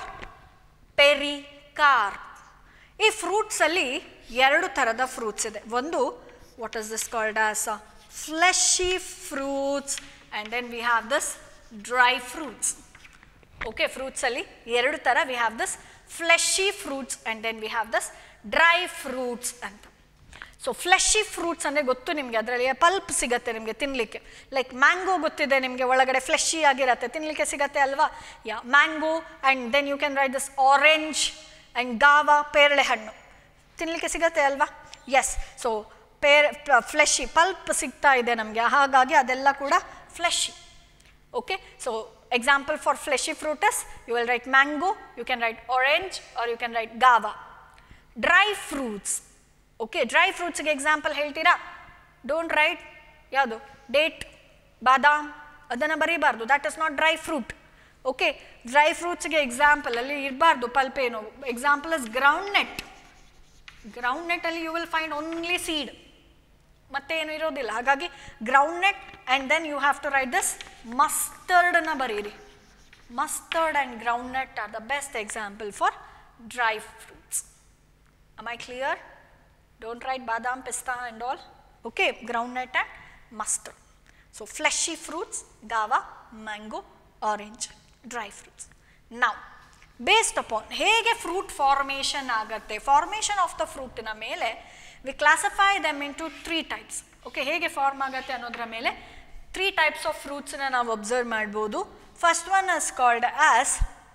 pericarp ಈ ಫ್ರೂಟ್ಸಲ್ಲಿ ಎರಡು ಥರದ ಫ್ರೂಟ್ಸ್ ಇದೆ ಒಂದು what is this called as fleshy fruits and then we have this dry fruits okay ಫ್ರೂಟ್ಸಲ್ಲಿ ಎರಡು ಥರ we have this fleshy fruits and then we have this dry fruits ಅಂತ ಸೊ ಫ್ಲೆಶಿ ಫ್ರೂಟ್ಸ್ ಅಂದರೆ ಗೊತ್ತು ನಿಮಗೆ ಅದರಲ್ಲಿ ಪಲ್ಪ್ ಸಿಗುತ್ತೆ ನಿಮಗೆ ತಿನ್ನಲಿಕ್ಕೆ ಲೈಕ್ ಮ್ಯಾಂಗೋ ಗೊತ್ತಿದೆ ನಿಮಗೆ ಒಳಗಡೆ ಫ್ಲೆಶಿ ಆಗಿರುತ್ತೆ ತಿನ್ನಲಿಕ್ಕೆ ಸಿಗುತ್ತೆ ಅಲ್ವಾ yeah mango and then you can write this orange and guava ಪೇರಳೆ ಹಣ್ಣು ತಿನ್ನಲಿಕ್ಕೆ ಸಿಗುತ್ತೆ ಅಲ್ವಾ yes so pear fleshy pulp ಸಿಗ್ತಾ ಇದೆ ನಮಗೆ ಹಾಗಾಗಿ ಅದೆಲ್ಲ ಕೂಡ fleshy okay so example for fleshy fruit is you will write mango you can write orange or you can write guava dry fruits okay dry fruits ge example heltira don't write yadu date badam adana baribardu that is not dry fruit okay dry fruits ge example alli irbardu pulp eno example is groundnut groundnut alli you will find only seed ಮತ್ತೆ ಏನು ಇರೋದಿಲ್ಲ ಹಾಗಾಗಿ groundnut and then you have to write this ಮಸ್ಟರ್ಡನ್ನ ಬರೀರಿ mustard and groundnut are the best example for dry fruits am I clear don't write badam pista and all okay groundnut and mustard so fleshy fruits guava mango orange dry fruits now based upon ಹೇಗೆ fruit formation ಆಗುತ್ತೆ, formation of the ಫ್ರೂಟಿನ ಮೇಲೆ we classify them into three types. Okay, ಹೇಗೆ form ಆಗುತ್ತೆ ಅನ್ನೋದ್ರ ಮೇಲೆ three types of ಫ್ರೂಟ್ಸನ್ನ ನಾವು observe ಮಾಡ್ಬೋದು. First one is called as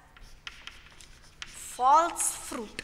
false fruit.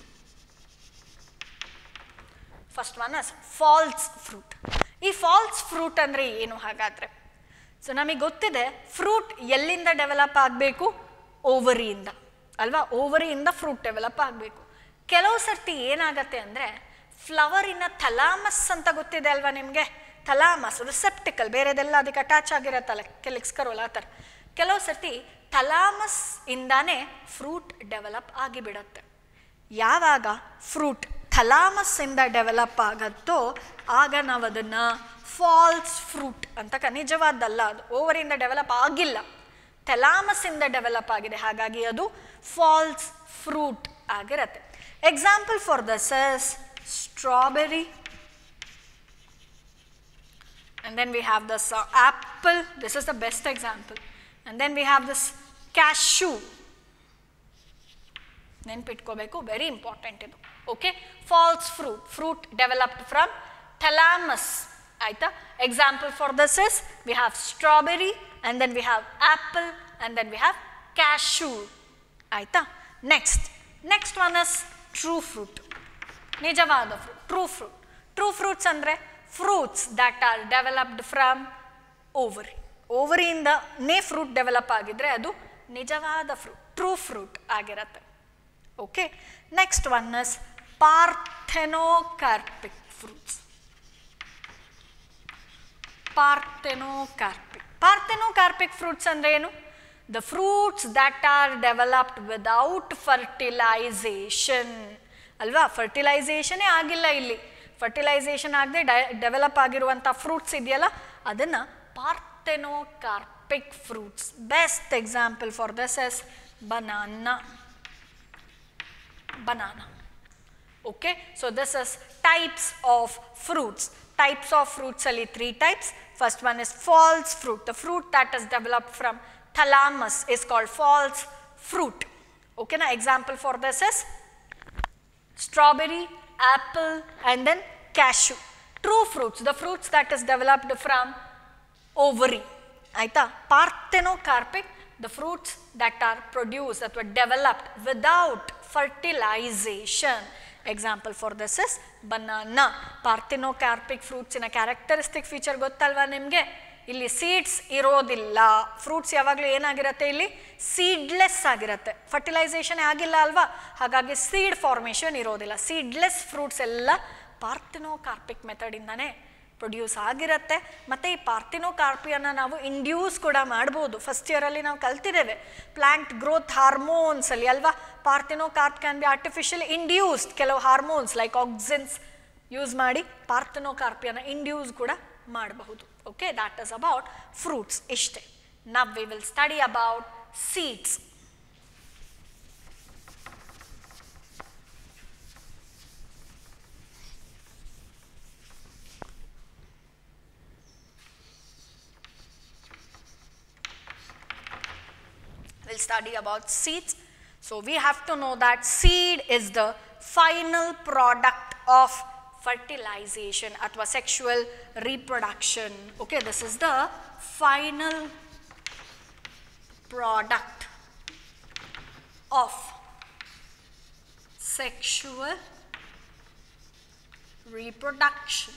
First one is false fruit. ಈ ಫಾಲ್ಸ್ ಫ್ರೂಟ್ ಅಂದರೆ ಏನು ಹಾಗಾದರೆ? ಸೊ ನಮಗೆ ಗೊತ್ತಿದೆ ಫ್ರೂಟ್ ಎಲ್ಲಿಂದ ಡೆವಲಪ್ ಆಗಬೇಕು, ಓವರಿಯಿಂದ ಅಲ್ವಾ, ಓವರಿಯಿಂದ ಫ್ರೂಟ್ ಡೆವಲಪ್ ಆಗಬೇಕು. ಕೆಲವು ಸರ್ತಿ ಏನಾಗತ್ತೆ ಅಂದರೆ ಫ್ಲವರಿನ ಥಲಾಮಸ್ ಅಂತ ಗೊತ್ತಿದೆ ಅಲ್ವಾ ನಿಮಗೆ, ಥಲಾಮಸ್ ರಿಸೆಪ್ಟಿಕಲ್, ಬೇರೆದೆಲ್ಲ ಅದಕ್ಕೆ ಅಟ್ಯಾಚ್ ಆಗಿರತ್ತಲ್ಲ, ಕೆಲಿಕ್ಸ್ ಕರೋಲ್ ಆ ಥರ. ಕೆಲವು ಸರ್ತಿ ಥಲಾಮಸ್ ಇಂದಾನೇ ಫ್ರೂಟ್ ಡೆವಲಪ್ ಆಗಿಬಿಡತ್ತೆ. ಯಾವಾಗ ಫ್ರೂಟ್ ಥಲಾಮಸ್ ಇಂದ ಡೆವಲಪ್ ಆಗತ್ತೋ ಆಗ ನಾವು ಅದನ್ನು ಫಾಲ್ಸ್ ಫ್ರೂಟ್ ಅಂತ ಕ ನಿಜವಾದಲ್ಲ, ಅದು ಓವರಿಂದ ಡೆವಲಪ್ ಆಗಿಲ್ಲ, ಥಲಾಮಸ್ ಇಂದ ಡೆವಲಪ್ ಆಗಿದೆ, ಹಾಗಾಗಿ ಅದು ಫಾಲ್ಸ್ ಫ್ರೂಟ್ ಆಗಿರತ್ತೆ. Example for this is strawberry, and then we have this uh, apple, this is the best example, and then we have this cashew. ನೆನ್ಪಿಟ್ಕೋಬೇಕು, ವೆರಿ ಇಂಪಾರ್ಟೆಂಟ್ ಇದು. Okay, false fruit, fruit developed from thalamus ಆಯ್ತಾ. Example for this is we have strawberry, and then we have apple, and then we have cashew ಆಯ್ತಾ. Next next one is true fruit, ನಿಜವಾದ fruit, true fruit. True fruits ಅಂದರೆ fruits that are developed from ovary, ಓವರಿಯಿಂದನೇ fruit develop ಆಗಿದ್ರೆ ಅದು ನಿಜವಾದ fruit, true fruit ಆಗಿರತ್ತೆ. Okay, next one is parthenocarpic fruits. Parthenocarpic parthenocarpic fruits ಅಂದರೆ ಏನು? The fruits that are developed without fertilization ಅಲ್ವಾ. ಫರ್ಟಿಲೈಸೇಷನೇ ಆಗಿಲ್ಲ ಇಲ್ಲಿ, ಫರ್ಟಿಲೈಸೇಷನ್ ಆಗದೆ ಡೈ ಡೆವಲಪ್ ಆಗಿರುವಂಥ ಫ್ರೂಟ್ಸ್ ಇದೆಯಲ್ಲ ಅದನ್ನು parthenocarpic fruits. Best example for this is banana. banana. Okay, so this is types of fruits. Types of fruits are three types. First one is false fruit. The fruit that is developed from thalamus is called false fruit. Okay, now example for this is strawberry, apple, and then cashew. True fruits, the fruits that is developed from ovary. Aita, parthenocarpic, the fruits that are produced, that were developed without fertilization. Example for this is banana. Parthenocarpic fruits in a characteristic feature ಗೊತ್ತಲ್ವಾ ನಿಮಗೆ, ಇಲ್ಲಿ seeds ಇರೋದಿಲ್ಲ. Fruits ಯಾವಾಗಲೂ ಏನಾಗಿರುತ್ತೆ, ಇಲ್ಲಿ seedless ಆಗಿರುತ್ತೆ, fertilisation ಆಗಿಲ್ಲ ಅಲ್ವಾ, ಹಾಗಾಗಿ ಸೀಡ್ ಫಾರ್ಮೇಷನ್ ಇರೋದಿಲ್ಲ. ಸೀಡ್ಲೆಸ್ ಫ್ರೂಟ್ಸ್ ಎಲ್ಲ ಪಾರ್ಥೆನೋಕಾರ್ಪಿಕ್ ಮೆಥಡಿಂದಾನೇ ಪ್ರೊಡ್ಯೂಸ್ ಆಗಿರುತ್ತೆ. ಮತ್ತು ಈ ಪಾರ್ಥೆನೋಕಾರ್ಪಿಯನ್ನು ನಾವು ಇಂಡ್ಯೂಸ್ ಕೂಡ ಮಾಡ್ಬೋದು. ಫಸ್ಟ್ ಇಯರಲ್ಲಿ ನಾವು ಕಲ್ತಿದ್ದೇವೆ ಪ್ಲಾಂಟ್ ಗ್ರೋತ್ ಹಾರ್ಮೋನ್ಸಲ್ಲಿ ಅಲ್ವಾ. Parthenocarp can be artificial induced, ಕೆಲವು ಹಾರ್ಮೋನ್ಸ್ ಲೈಕ್ ಆಕ್ಸಿನ್ಸ್ ಯೂಸ್ ಮಾಡಿ ಪಾರ್ಥೆನೋಕಾರ್ಪಿಯನ್ನು ಇಂಡ್ಯೂಸ್ ಕೂಡ ಮಾಡಬಹುದು. Okay, that is about fruits. ಇಷ್ಟೇ. Now we will study about seeds. We'll study about seeds. So we have to know that seed is the final product of fertilization athwa sexual reproduction. Okay, this is the final product of sexual reproduction.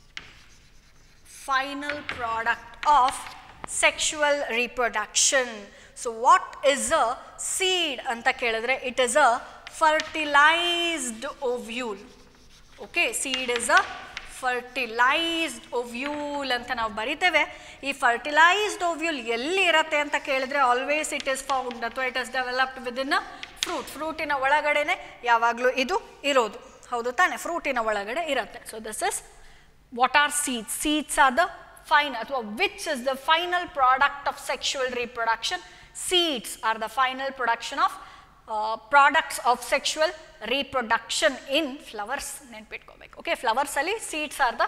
Final product of sexual reproduction. So what is a seed anta kelidre, it is a fertilized ovule. Okay, seed is a fertilized ovule anta ನಾವು ಬರಿತೇವೆ. ಈ fertilized ovule ಎಲ್ಲಿ ಇರುತ್ತೆ ಅಂತ ಕೇಳಿದ್ರೆ always it is found ಅಥವಾ it is developed within a fruit. ಫ್ರೂಟಿನ ಒಳಗಡೆನೆ ಯಾವಾಗಲೂ ಇದು ಇರೋದು, ಹೌದು ತಾನೆ, ಫ್ರೂಟಿನ ಒಳಗಡೆ ಇರುತ್ತೆ. So this is what are seeds. Seeds are the final ಅಥವಾ which is the final product of sexual reproduction. Seeds are the final production of uh, products of sexual reproduction in flowers. ನೆನ್ಪಿಟ್ಕೋಬೇಕು. Okay, flowers ಅಲ್ಲಿ seeds are the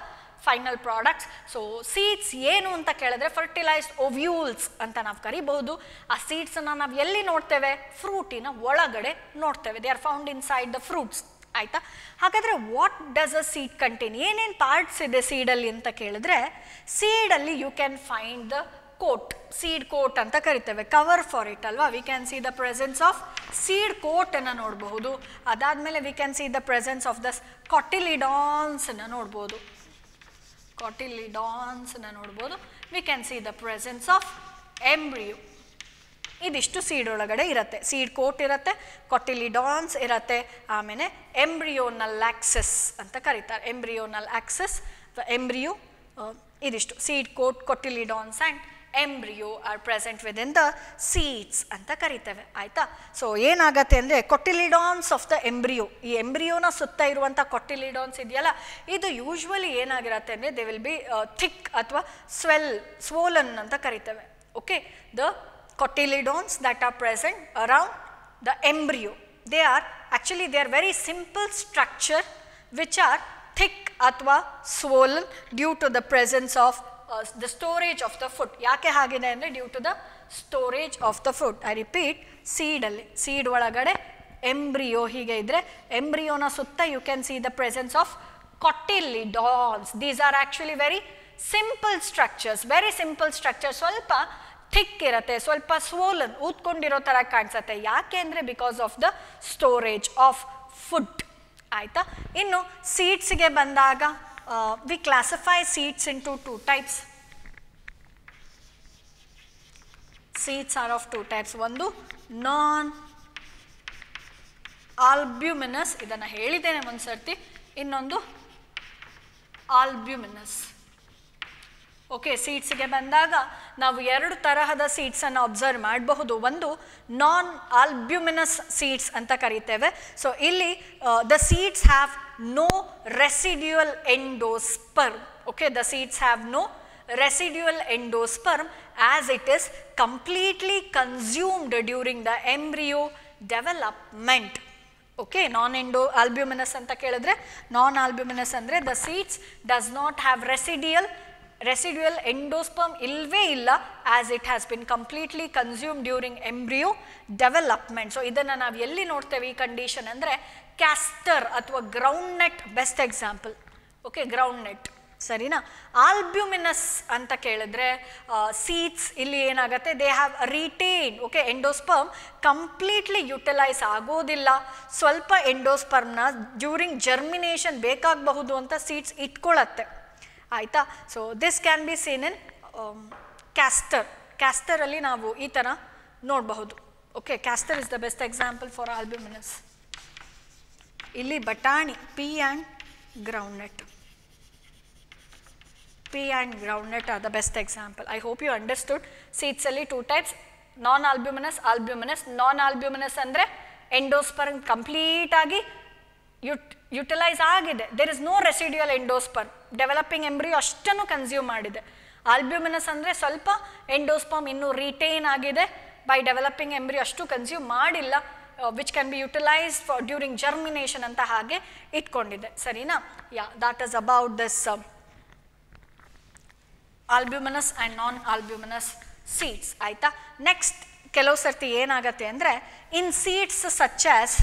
final products. So seeds ಏನು ಅಂತ ಕೇಳಿದ್ರೆ fertilised ovules ಅಂತ ನಾವು ಕರಿಬಹುದು. ಆ ಸೀಡ್ಸನ್ನು ನಾವು ಎಲ್ಲಿ ನೋಡ್ತೇವೆ? ಫ್ರೂಟಿನ ಒಳಗಡೆ ನೋಡ್ತೇವೆ. They are found inside the fruits. ಆಯಿತಾ? ಹಾಗಾದರೆ what does a seed contain? ಏನೇನು ಪಾರ್ಟ್ಸ್ ಇದೆ ಸೀಡಲ್ಲಿ ಅಂತ ಕೇಳಿದ್ರೆ, ಸೀಡಲ್ಲಿ you can find the coat, seed coat ಅಂತ ಕರಿತೇವೆ, ಕವರ್ ಫಾರ್ ಇಟ್ ಅಲ್ವಾ. We can see the presence of seed coat ಅನ್ನು ನೋಡಬಹುದು. ಅದಾದಮೇಲೆ we can see the presence of the cotyledons ಅನ್ನು ನೋಡ್ಬೋದು. ಕಾಟಿಲಿಡಾನ್ಸ್ ಅನ್ನು ನೋಡ್ಬೋದು. We can see the presence of embryo. ಇದಿಷ್ಟು ಸೀಡ್ ಒಳಗಡೆ ಇರುತ್ತೆ. ಸೀಡ್ ಕೋಟ್ ಇರುತ್ತೆ, ಕಾಟಿಲಿಡಾನ್ಸ್ ಇರುತ್ತೆ, ಆಮೇಲೆ ಎಂಬ್ರಿಯೋನಲ್ ಆಕ್ಸೆಸ್ ಅಂತ ಕರೀತಾರೆ. ಎಂಬ್ರಿಯೋನಲ್ ಆಕ್ಸೆಸ್, ಎಂಬ್ರಿಯೋ, ಇದಿಷ್ಟು seed coat, cotyledons and embryo are present within the seeds ಅಂತ ಕರಿತೇವೆ. ಆಯಿತಾ? ಸೊ ಏನಾಗತ್ತೆ ಅಂದರೆ ಕೊಟಿಲಿಡಾನ್ಸ್ ಆಫ್ ದ ಎಂಬ್ರಿಯೋ, ಈ ಎಂಬ್ರಿಯೋನ ಸುತ್ತ ಇರುವಂಥ ಕೊಟಿಲಿಡಾನ್ಸ್ ಇದೆಯಲ್ಲ, ಇದು ಯೂಶ್ವಲಿ ಏನಾಗಿರುತ್ತೆ ಅಂದರೆ ದೇ ವಿಲ್ ಬಿ ಥಿಕ್ ಅಥವಾ ಸ್ವೆಲ್, ಸ್ವೋಲನ್ ಅಂತ ಕರಿತೇವೆ. Okay, the cotyledons that are present around the embryo, they are actually they are very simple structure which are thick athwa swollen due to the presence of uh, the storage of the food. ಯಾಕೆ ಹಾಗಿದೆ ಅಂದರೆ due to the storage of the food. I repeat, ಸೀಡಲ್ಲಿ, seed ಒಳಗಡೆ embryo ಹೀಗೆ ಇದ್ದರೆ ಎಂಬ್ರಿಯೋನ ಸುತ್ತ you can see the presence of cotyledons. These are actually very simple structures, very simple structures. ಸ್ವಲ್ಪ ಥಿಕ್ ಇರುತ್ತೆ, ಸ್ವಲ್ಪ ಸ್ವೋಲನ್, ಊದ್ಕೊಂಡಿರೋ ಥರ ಕಾಣಿಸುತ್ತೆ. ಯಾಕೆ ಅಂದರೆ because of the storage of food. ಆಯಿತಾ? ಇನ್ನು ಸೀಡ್ಸ್ಗೆ ಬಂದಾಗ we classify seeds into two types. Seeds are of two types. ಒಂದು ನಾನ್ ಆಲ್ಬ್ಯೂಮಿನಸ್, ಇದನ್ನು ಹೇಳಿದ್ದೇನೆ ಒಂದು ಸರ್ತಿ. ಇನ್ನೊಂದು ಆಲ್ಬ್ಯೂಮಿನಸ್. ಓಕೆ, ಸೀಡ್ಸ್ಗೆ ಬಂದಾಗ ನಾವು ಎರಡು ತರಹದ ಸೀಡ್ಸನ್ನು ಅಬ್ಸರ್ವ್ ಮಾಡಬಹುದು. ಒಂದು ನಾನ್ ಆಲ್ಬ್ಯೂಮಿನಸ್ ಸೀಡ್ಸ್ ಅಂತ ಕರಿತೇವೆ. ಸೊ ಇಲ್ಲಿ the seeds have no residual endosperm. Okay, the seeds have no residual endosperm as it is completely consumed during the embryo development. Okay, non endo albuminous ಅಂತ ಕೇಳಿದ್ರೆ, non albuminous ಅಂದರೆ the seeds does not have residual residual endosperm ಇಲ್ಲವೇ ಇಲ್ಲ, as it has been completely consume during embryo development. So ಇದನ್ನು ನಾವು ಎಲ್ಲಿ ನೋಡ್ತೇವೆ ಈ ಕಂಡೀಷನ್ ಅಂದರೆ ಕ್ಯಾಸ್ಟರ್ ಅಥವಾ ground nut best example. Okay, ground net, ಸರಿನಾ? ಆಲ್ಬ್ಯೂಮಿನಸ್ ಅಂತ ಕೇಳಿದ್ರೆ ಸೀಡ್ಸ್ ಇಲ್ಲಿ ಏನಾಗುತ್ತೆ, they have retain. Okay, endosperm completely utilise ಆಗೋದಿಲ್ಲ. ಸ್ವಲ್ಪ ಎಂಡೋಸ್ಪರ್ಮ್ನ ಡ್ಯೂರಿಂಗ್ ಜರ್ಮಿನೇಷನ್ ಬೇಕಾಗಬಹುದು ಅಂತ ಸೀಡ್ಸ್ ಇಟ್ಕೊಳ್ಳತ್ತೆ. ಆಯಿತಾ? So this can be seen in castor. ಕ್ಯಾಸ್ಟರಲ್ಲಿ ನಾವು ಈ ಥರ ನೋಡಬಹುದು. Okay, castor is the best example for albuminous. ಇಲ್ಲಿ ಬಟಾಣಿ, pea and groundnut, pea and groundnut are the best example. I hope you understood. ಸೀಡ್ಸಲ್ಲಿ two types, non albuminous, albuminous. Non albuminous ಅಂದರೆ endosperm ಕಂಪ್ಲೀಟಾಗಿ ಯುಟ್ ಯುಟಿಲೈಸ್ ಆಗಿದೆ, there is no residual endosperm, developing embryo ಅಷ್ಟನ್ನು consume ಮಾಡಿದೆ. Albuminous ಅಂದರೆ ಸ್ವಲ್ಪ endosperm ಇನ್ನೂ ರಿಟೇನ್ ಆಗಿದೆ, ಬೈ ಡೆವಲಪಿಂಗ್ ಎಂಬ್ರಿಯೋ ಅಷ್ಟು ಕನ್ಸ್ಯೂಮ್ ಮಾಡಿಲ್ಲ, which can be utilise for during germination ಅಂತ ಹಾಗೆ ಇಟ್ಕೊಂಡಿದೆ. ಸರಿನಾ? Yeah, that is about this albuminous and non albuminous seeds. ಆಯಿತಾ? ನೆಕ್ಸ್ಟ್ ಕೆಲವು ಸರ್ತಿ ಏನಾಗತ್ತೆ ಅಂದರೆ in seeds such as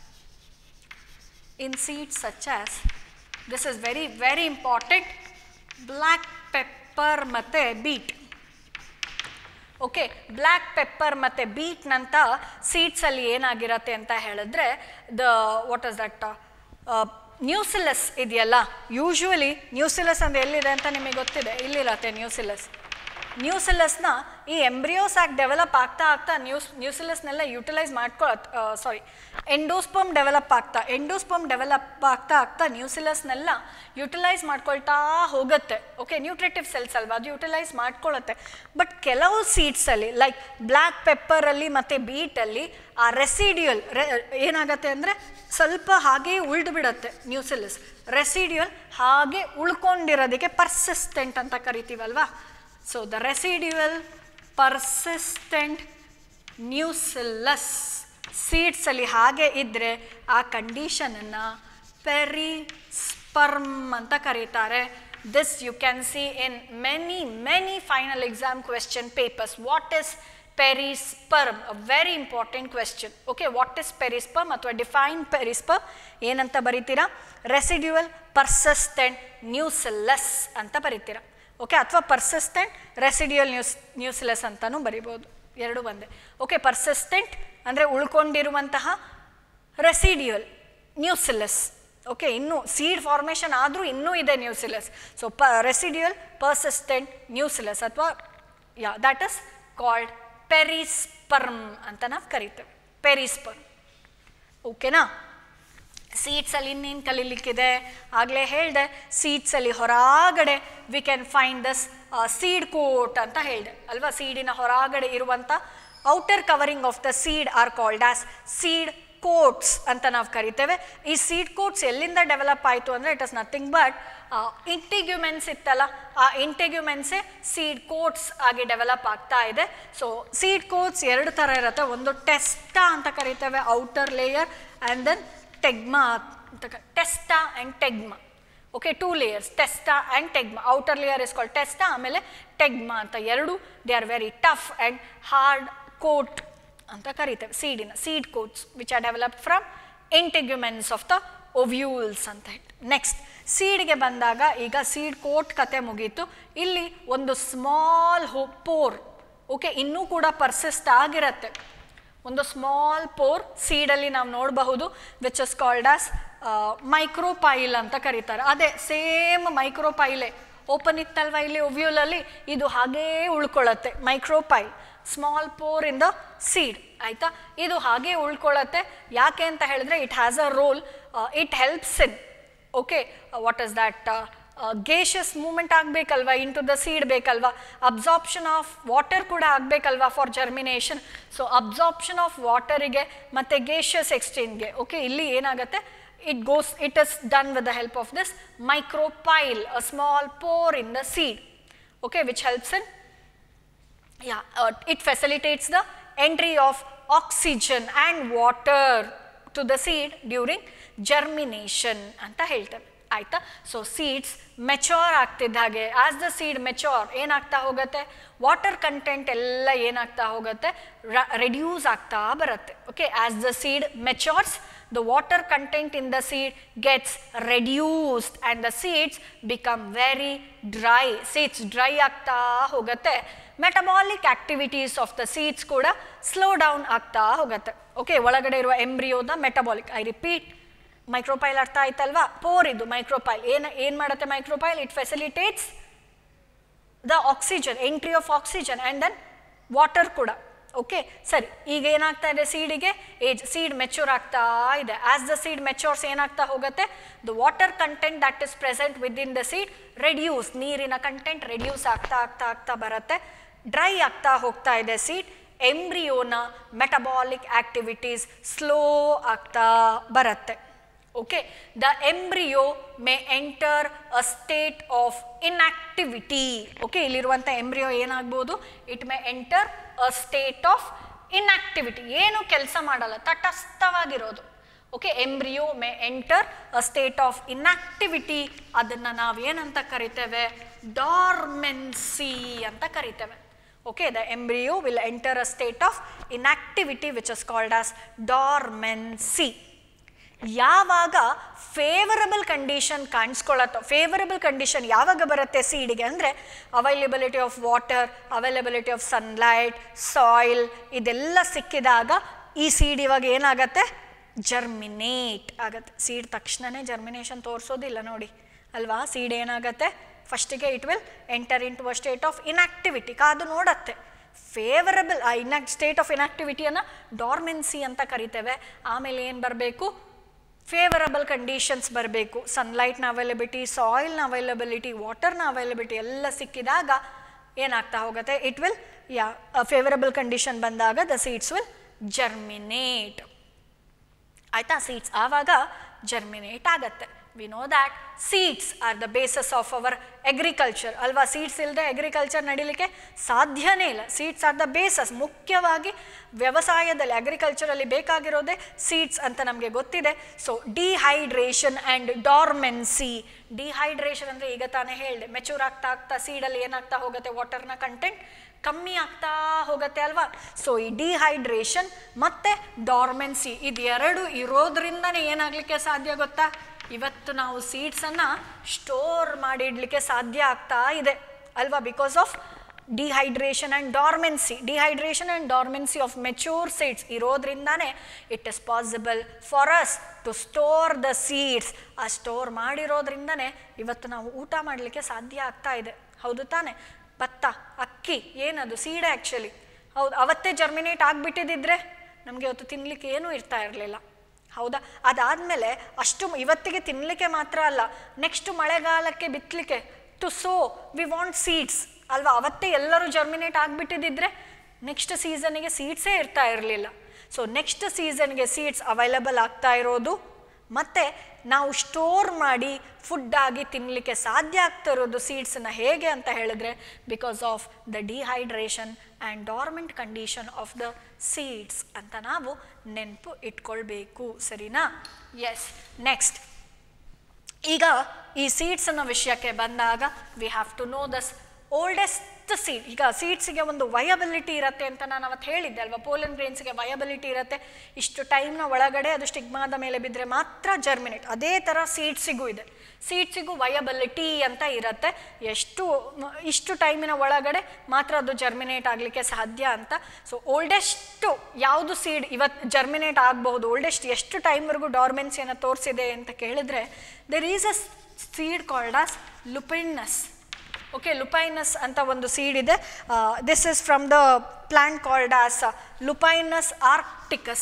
in seeds such as, this is very very important, black pepper ಮತ್ತೆ beet. ಓಕೆ, ಬ್ಲ್ಯಾಕ್ ಪೆಪ್ಪರ್ ಮತ್ತು ಬೀಟ್ ನಂತ ಸೀಡ್ಸಲ್ಲಿ ಏನಾಗಿರತ್ತೆ ಅಂತ ಹೇಳಿದ್ರೆ the what is that nucellus ಇದೆಯಲ್ಲ, ಯೂಶ್ವಲಿ ನ್ಯೂಸಿಲಸ್ ಅಂದರೆ ಎಲ್ಲಿದೆ ಅಂತ ನಿಮಗೆ ಗೊತ್ತಿದೆ, ಇಲ್ಲಿರತ್ತೆ ನ್ಯೂಸಿಲಸ್. ನ್ಯೂಸಿಲಸ್ನ ಈ ಎಂಬ್ರಿಯೋಸ್ ಆಗಿ ಡೆವಲಪ್ ಆಗ್ತಾ ಆಗ್ತಾ ನ್ಯೂಸ್ ನ್ಯೂಸಿಲಸ್ನೆಲ್ಲ ಯುಟಿಲೈಸ್ ಮಾಡ್ಕೊ ಸಾರಿ ಎಂಡೋಸ್ಪರ್ಮ್ ಡೆವಲಪ್ ಆಗ್ತಾ ಎಂಡೋಸ್ಪರ್ಮ್ ಡೆವಲಪ್ ಆಗ್ತಾ ಆಗ್ತಾ ನ್ಯೂಸಿಲಸ್ನೆಲ್ಲ ಯುಟಿಲೈಸ್ ಮಾಡ್ಕೊಳ್ತಾ ಹೋಗುತ್ತೆ. ಓಕೆ, ನ್ಯೂಟ್ರಿಟಿವ್ ಸೆಲ್ಸ್ ಅಲ್ವಾ, ಅದು ಯುಟಿಲೈಸ್ ಮಾಡ್ಕೊಳ್ಳುತ್ತೆ. ಬಟ್ ಕೆಲವು ಸೀಡ್ಸಲ್ಲಿ ಲೈಕ್ ಬ್ಲ್ಯಾಕ್ ಪೆಪ್ಪರಲ್ಲಿ ಮತ್ತು ಬೀಟಲ್ಲಿ ಆ ರೆಸಿಡ್ಯೂಯಲ್ ಏನಾಗತ್ತೆ ಅಂದರೆ ಸ್ವಲ್ಪ ಹಾಗೇ ಉಳಿದು ಬಿಡುತ್ತೆ ನ್ಯೂಸಿಲಸ್. ರೆಸಿಡ್ಯೂಯಲ್ ಹಾಗೆ ಉಳ್ಕೊಂಡಿರೋದಕ್ಕೆ ಪರ್ಸಿಸ್ಟೆಂಟ್ ಅಂತ ಕರಿತೀವಲ್ವಾ. So the residual persistent nucellus ಸೀಡ್ಸಲ್ಲಿ ಹಾಗೆ ಇದ್ದರೆ ಆ ಕಂಡೀಷನನ್ನು ಪೆರಿಸ್ಪರ್ಮ್ ಅಂತ ಕರೀತಾರೆ. This you can see in many, many final exam question papers. What is perisperm? A very important question. Okay, what is perisperm ಅಥವಾ define perisperm ಏನಂತ ಬರೀತೀರಾ? Residual persistent nucellus ಅಂತ ಬರೀತೀರಾ. ಓಕೆ, ಅಥವಾ ಪರ್ಸಿಸ್ಟೆಂಟ್ ರೆಸಿಡ್ಯೂಯಲ್ ನ್ಯೂಸ್ ನ್ಯೂಸಿಲಸ್ ಅಂತಲೂ ಬರಿಬೋದು, ಎರಡು ಒಂದೇ. ಓಕೆ, ಪರ್ಸಿಸ್ಟೆಂಟ್ ಅಂದರೆ ಉಳ್ಕೊಂಡಿರುವಂತಹ, ರೆಸಿಡ್ಯೂಯಲ್ ನ್ಯೂಸಿಲಸ್. ಓಕೆ, ಇನ್ನೂ ಸೀಡ್ ಫಾರ್ಮೇಷನ್ ಆದರೂ ಇನ್ನೂ ಇದೆ ನ್ಯೂಸಿಲಸ್. ಸೊ ಪ ರೆಸಿಡ್ಯೂಯಲ್ ಪರ್ಸಿಸ್ಟೆಂಟ್ ನ್ಯೂಸಿಲಸ್ ಅಥವಾ yeah that is called perisperm ಅಂತ ನಾವು ಕರಿತೇವೆ, ಪೆರಿಸ್ಪರ್ಮ್. ಓಕೆನಾ? ಸೀಡ್ಸಲ್ಲಿ ಇನ್ನೇನು ಕಲೀಲಿಕ್ಕಿದೆ? ಆಗಲೇ ಹೇಳಿದೆ, ಸೀಡ್ಸಲ್ಲಿ ಹೊರಗಡೆ we can find thus seed coat ಅಂತ ಹೇಳಿದೆ ಅಲ್ವಾ. ಸೀಡಿನ ಹೊರಗಡೆ ಇರುವಂಥ outer covering of the seed are called as seed coats ಅಂತ ನಾವು ಕರಿತೇವೆ. ಈ ಸೀಡ್ ಕೋಟ್ಸ್ ಎಲ್ಲಿಂದ ಡೆವಲಪ್ ಆಯಿತು ಅಂದರೆ it is nothing but integuments ಇತ್ತಲ್ಲ, ಆ ಇಂಟಿಗ್ಯುಮೆನ್ಸೇ ಸೀಡ್ ಕೋಟ್ಸ್ ಆಗಿ ಡೆವಲಪ್ ಆಗ್ತಾ ಇದೆ. ಸೊ ಸೀಡ್ ಕೋಟ್ಸ್ ಎರಡು ಥರ ಇರುತ್ತೆ. ಒಂದು ಟೆಸ್ಟಾ ಅಂತ ಕರಿತೇವೆ, outer layer, and then tegmen ಅಂತ. Testa and tegmen. Okay, two layers, testa and tegmen. Outer layer is called testa, ಆಮೇಲೆ ಟೆಗ್ಮಾ ಅಂತ. ಎರಡು they are very tough and hard coat ಅಂತ ಕರಿತೇವೆ ಸೀಡಿನ. Seed coats which are developed from integuments of the ovules ಅಂತ ಹೇಳಿ. Next ಸೀಡ್ಗೆ ಬಂದಾಗ, ಈಗ ಸೀಡ್ ಕೋಟ್ ಕತೆ ಮುಗೀತು. ಇಲ್ಲಿ ಒಂದು ಸ್ಮಾಲ್ ಹೋ ಪೋರ್, ಓಕೆ, ಇನ್ನೂ ಕೂಡ ಪರ್ಸಿಸ್ಟ್ ಆಗಿರುತ್ತೆ. ಒಂದು ಸ್ಮಾಲ್ ಪೋರ್ ಸೀಡಲ್ಲಿ ನಾವು ನೋಡಬಹುದು, which is called as micropyle ಅಂತ ಕರೀತಾರೆ. ಅದೇ ಸೇಮ್ ಮೈಕ್ರೋಪೈಲೆ ಓಪನ್ ಇತ್ತಲ್ವ ಇಲ್ಲಿ ಒವ್ಯೂಲಲ್ಲಿ, ಇದು ಹಾಗೇ ಉಳ್ಕೊಳ್ಳುತ್ತೆ. Micropyle, small pore in the seed, ಆಯಿತಾ? ಇದು ಹಾಗೇ ಉಳ್ಕೊಳ್ಳುತ್ತೆ. ಯಾಕೆ ಅಂತ ಹೇಳಿದ್ರೆ it has a role, it helps in, okay, what is that, gaseous movement ಆಗಬೇಕಲ್ವ, ಇನ್ ಟು ದ ಸೀಡ್ ಬೇಕಲ್ವಾ, ಅಬ್ಸಾರ್ಪ್ಷನ್ ಆಫ್ ವಾಟರ್ ಕೂಡ ಆಗಬೇಕಲ್ವಾ for germination. So absorption of ವಾಟರಿಗೆ ಮತ್ತು ಗೇಷಿಯಸ್ ಎಕ್ಸ್ಚೇಂಜ್ಗೆ, ಓಕೆ, ಇಲ್ಲಿ ಏನಾಗುತ್ತೆ, it goes, it is done with the help of this micropyle, a small pore in the seed, okay, which helps in, yeah, uh, it facilitates the entry of oxygen and water to the seed during germination anta heltave, ಆಯ್ತಾ? So seeds mature ಆಗ್ತಿದ್ದ ಹಾಗೆ, as the seed ಮೆಚೋರ್ ಏನಾಗ್ತಾ ಹೋಗುತ್ತೆ, water content ಎಲ್ಲ ಏನಾಗ್ತಾ ಹೋಗುತ್ತೆ, reduce ಆಗ್ತಾ ಬರುತ್ತೆ. Okay, as the seed matures, the water content in the seed gets reduced and the seeds become very dry. Seeds dry ಆಗ್ತಾ ಹೋಗುತ್ತೆ. metabolic activities of the seeds ಕೂಡ slow down ಆಗ್ತಾ ಹೋಗುತ್ತೆ. ಓಕೆ, ಒಳಗಡೆ ಇರುವ ಎಂಬ್ರಿಯೋದ ಮೆಟಬಾಲಿಕ್, ಐ ರಿಪೀಟ್, ಮೈಕ್ರೋಪೈಲ್ ಅರ್ಥ ಆಯ್ತಲ್ವಾ? ಪೋರ್ ಇದು ಮೈಕ್ರೋಪೈಲ್. ಏನು ಏನು ಮಾಡುತ್ತೆ micropyle? It facilitates the oxygen, entry of oxygen and then water ಕೂಡ. ಓಕೆ, ಸರಿ, ಈಗ ಏನಾಗ್ತಾ ಇದೆ ಸೀಡಿಗೆ? ಏಜ್, ಸೀಡ್ ಮೆಚೂರ್ ಆಗ್ತಾ ಇದೆ. ಆಸ್ ದ ಸೀಡ್ ಮೆಚೂರ್ಸ್ ಏನಾಗ್ತಾ ಹೋಗುತ್ತೆ, the water content that is present with in the seed reduce, ನೀರಿನ ಕಂಟೆಂಟ್ ರೆಡ್ಯೂಸ್ ಆಗ್ತಾ ಆಗ್ತಾ ಆಗ್ತಾ ಬರುತ್ತೆ. ಡ್ರೈ ಆಗ್ತಾ ಹೋಗ್ತಾ ಇದೆ ಸೀಡ್. ಎಂಬ್ರಿಯೋನ ಮೆಟಬಾಲಿಕ್ ಆಕ್ಟಿವಿಟೀಸ್ ಸ್ಲೋ ಆಗ್ತಾ ಬರುತ್ತೆ. Okay, the embryo may enter a state of inactivity. Okay, ಇಲ್ಲಿರುವಂಥ ಎಂಬ್ರಿಯೋ ಏನಾಗ್ಬೋದು, it may enter a state of inactivity, ಏನು ಕೆಲಸ ಮಾಡಲ್ಲ, ತಟಸ್ಥವಾಗಿರೋದು. Okay, embryo may enter a state of inactivity. ಅದನ್ನು ನಾವು ಏನಂತ ಕರಿತೇವೆ? ಡಾರ್ಮೆನ್ಸಿ ಅಂತ ಕರಿತೇವೆ. Okay, the embryo will enter a state of inactivity which is called as dormancy. ಯಾವಾಗ ಫೇವರಬಲ್ ಕಂಡೀಷನ್ ಕಾಣಿಸ್ಕೊಳ್ಳತ್ತೋ, ಫೇವರಬಲ್ ಕಂಡೀಷನ್ ಯಾವಾಗ ಬರುತ್ತೆ ಸೀಡಿಗೆ ಅಂದರೆ, availability of water, availability of sunlight, soil, ಇದೆಲ್ಲ ಸಿಕ್ಕಿದಾಗ ಈ ಸೀಡ್ ಇವಾಗ ಏನಾಗತ್ತೆ, ಜರ್ಮಿನೇಟ್ ಆಗತ್ತೆ. ಸೀಡ್ ತಕ್ಷಣವೇ ಜರ್ಮಿನೇಷನ್ ತೋರಿಸೋದಿಲ್ಲ ನೋಡಿ ಅಲ್ವಾ. ಸೀಡ್ ಏನಾಗುತ್ತೆ, ಫಸ್ಟಿಗೆ it will enter in to a state of inactivity, ಕಾದು ನೋಡತ್ತೆ. ಫೇವರಬಲ್ ಆ ಇನ್ಆಕ್ಟ್ ಸ್ಟೇಟ್ ಆಫ್ ಇನ್ಆಕ್ಟಿವಿಟಿಯನ್ನು ಡಾರ್ಮೆನ್ಸಿ ಅಂತ ಕರಿತೇವೆ. ಆಮೇಲೆ ಏನು ಬರಬೇಕು, ಫೇವರಬಲ್ ಕಂಡೀಷನ್ಸ್ ಬರಬೇಕು. ಸನ್ಲೈಟ್ನ ಅವೈಲಬಿಲಿಟಿ, ಸಾಯಿಲ್ನ ಅವೈಲಬಿಲಿಟಿ, ವಾಟರ್ನ ಅವೈಲಬಿಲಿಟಿ ಎಲ್ಲ ಸಿಕ್ಕಿದಾಗ ಏನಾಗ್ತಾ ಹೋಗುತ್ತೆ, ಇಟ್ ವಿಲ್ ಯಾ ಫೇವರಬಲ್ ಕಂಡೀಷನ್ ಬಂದಾಗ ದ ಸೀಡ್ಸ್ ವಿಲ್ ಜರ್ಮಿನೇಟ್. ಆಯಿತಾ, ಸೀಡ್ಸ್ ಆವಾಗ ಜರ್ಮಿನೇಟ್ ಆಗತ್ತೆ. We know that seeds are the bases of our agriculture ಅಲ್ವಾ. ಸೀಡ್ಸ್ ಇಲ್ಲದೆ ಅಗ್ರಿಕಲ್ಚರ್ ನಡೀಲಿಕ್ಕೆ ಸಾಧ್ಯನೇ ಇಲ್ಲ. Seeds are the bases. ಮುಖ್ಯವಾಗಿ ವ್ಯವಸಾಯದಲ್ಲಿ ಅಗ್ರಿಕಲ್ಚರಲ್ಲಿ ಬೇಕಾಗಿರೋದೇ ಸೀಡ್ಸ್ ಅಂತ ನಮಗೆ ಗೊತ್ತಿದೆ. So dehydration and dormancy. Dehydration ಅಂದರೆ ಈಗ ತಾನೇ ಹೇಳಿದೆ, ಮೆಚೂರ್ ಆಗ್ತಾ ಆಗ್ತಾ ಸೀಡಲ್ಲಿ ಏನಾಗ್ತಾ ಹೋಗುತ್ತೆ, ವಾಟರ್ನ ಕಂಟೆಂಟ್ ಕಮ್ಮಿ ಆಗ್ತಾ ಹೋಗುತ್ತೆ ಅಲ್ವಾ. ಸೊ ಈ ಡಿಹೈಡ್ರೇಷನ್ ಮತ್ತು ಡಾರ್ಮೆನ್ಸಿ ಇದೆರಡು ಇರೋದ್ರಿಂದನೇ ಏನಾಗಲಿಕ್ಕೆ ಸಾಧ್ಯ ಗೊತ್ತಾ, ಇವತ್ತು ನಾವು ಸೀಡ್ಸನ್ನು ಸ್ಟೋರ್ ಮಾಡಿ ಇಡಲಿಕ್ಕೆ ಸಾಧ್ಯ ಆಗ್ತಾ ಇದೆ ಅಲ್ವಾ. Because of dehydration and dormancy. Dehydration and dormancy of mature seeds ಇರೋದ್ರಿಂದಾನೇ it is possible for us to store the seeds. ಆ ಸ್ಟೋರ್ ಮಾಡಿರೋದ್ರಿಂದನೇ ಇವತ್ತು ನಾವು ಊಟ ಮಾಡಲಿಕ್ಕೆ ಸಾಧ್ಯ ಆಗ್ತಾ ಇದೆ. ಹೌದು ತಾನೆ. ಭತ್ತ, ಅಕ್ಕಿ ಏನದು ಸೀಡೆ ಆ್ಯಕ್ಚುಲಿ. ಹೌದು, ಅವತ್ತೇ ಜರ್ಮಿನೇಟ್ ಆಗಿಬಿಟ್ಟಿದ್ದಿದ್ರೆ ನಮಗೆ ಇವತ್ತು ತಿನ್ನಲಿಕ್ಕೆ ಏನೂ ಇರ್ತಾ ಇರಲಿಲ್ಲ. ಹೌದಾ. ಅದಾದಮೇಲೆ ಅಷ್ಟು ಇವತ್ತಿಗೆ ತಿನ್ನಲಿಕ್ಕೆ ಮಾತ್ರ ಅಲ್ಲ, ನೆಕ್ಸ್ಟ್ ಮಳೆಗಾಲಕ್ಕೆ ಬಿತ್ತಲಿಕ್ಕೆ to sow we want seeds ಅಲ್ವಾ. ಅವತ್ತೇ ಎಲ್ಲರೂ ಜರ್ಮಿನೇಟ್ ಆಗಿಬಿಟ್ಟಿದ್ದಿದ್ರೆ ನೆಕ್ಸ್ಟ್ ಸೀಸನ್ನಿಗೆ ಸೀಡ್ಸೇ ಇರ್ತಾ ಇರಲಿಲ್ಲ. ಸೊ ನೆಕ್ಸ್ಟ್ ಸೀಸನ್ಗೆ ಸೀಡ್ಸ್ ಅವೈಲಬಲ್ ಆಗ್ತಾ ಇರೋದು ಮತ್ತು ನಾವು ಸ್ಟೋರ್ ಮಾಡಿ ಫುಡ್ಡಾಗಿ ತಿನ್ನಲಿಕ್ಕೆ ಸಾಧ್ಯ ಆಗ್ತಾ ಇರೋದು ಸೀಡ್ಸನ್ನು ಹೇಗೆ ಅಂತ ಹೇಳಿದ್ರೆ because of the dehydration and dormant condition of the seeds ಅಂತ ನಾವು ನೆನಪು ಇಟ್ಕೊಳ್ಬೇಕು. ಸರಿನಾ. ಎಸ್. ನೆಕ್ಸ್ಟ್, ಈಗ ಈ ಸೀಡ್ಸ್ ಅನ್ನೋ ವಿಷಯಕ್ಕೆ ಬಂದಾಗ we have to know thus oldest seed. ಈಗ ಸೀಡ್ಸಿಗೆ ಒಂದು ವಯಬಿಲಿಟಿ ಇರುತ್ತೆ ಅಂತ ನಾನು ಅವತ್ತು ಹೇಳಿದ್ದೆ ಅಲ್ವಾ. ಪೋಲನ್ ಗ್ರೇನ್ಸ್ಗೆ ವಯಬಿಲಿಟಿ ಇರುತ್ತೆ, ಇಷ್ಟು ಟೈಮ್ನ ಒಳಗಡೆ ಅದು ಸ್ಟಿಗ್ಮಾದ ಮೇಲೆ ಬಿದ್ದರೆ ಮಾತ್ರ ಜರ್ಮಿನೇಟ್. ಅದೇ ಥರ ಸೀಡ್ಸಿಗೂ ಇದೆ. ಸೀಡ್ಸಿಗೂ ವಯಬಿಲಿಟಿ ಅಂತ ಇರುತ್ತೆ, ಎಷ್ಟು ಇಷ್ಟು ಟೈಮಿನ ಒಳಗಡೆ ಮಾತ್ರ ಅದು ಜರ್ಮಿನೇಟ್ ಆಗಲಿಕ್ಕೆ ಸಾಧ್ಯ ಅಂತ. ಸೊ ಓಲ್ಡೆಸ್ಟು ಯಾವುದು ಸೀಡ್ ಇವತ್ತು ಜರ್ಮಿನೇಟ್ ಆಗಬಹುದು, ಓಲ್ಡೆಸ್ಟ್ ಎಷ್ಟು ಟೈಮ್ವರೆಗೂ ಡಾರ್ಮೆನ್ಸಿಯನ್ನು ತೋರಿಸಿದೆ ಅಂತ ಕೇಳಿದ್ರೆ there is a seed called as Lupinus. Okay, Lupinus ಅಂತ ಒಂದು ಸೀಡ್ ಇದೆ. This is from the plant called as Lupinus arcticus.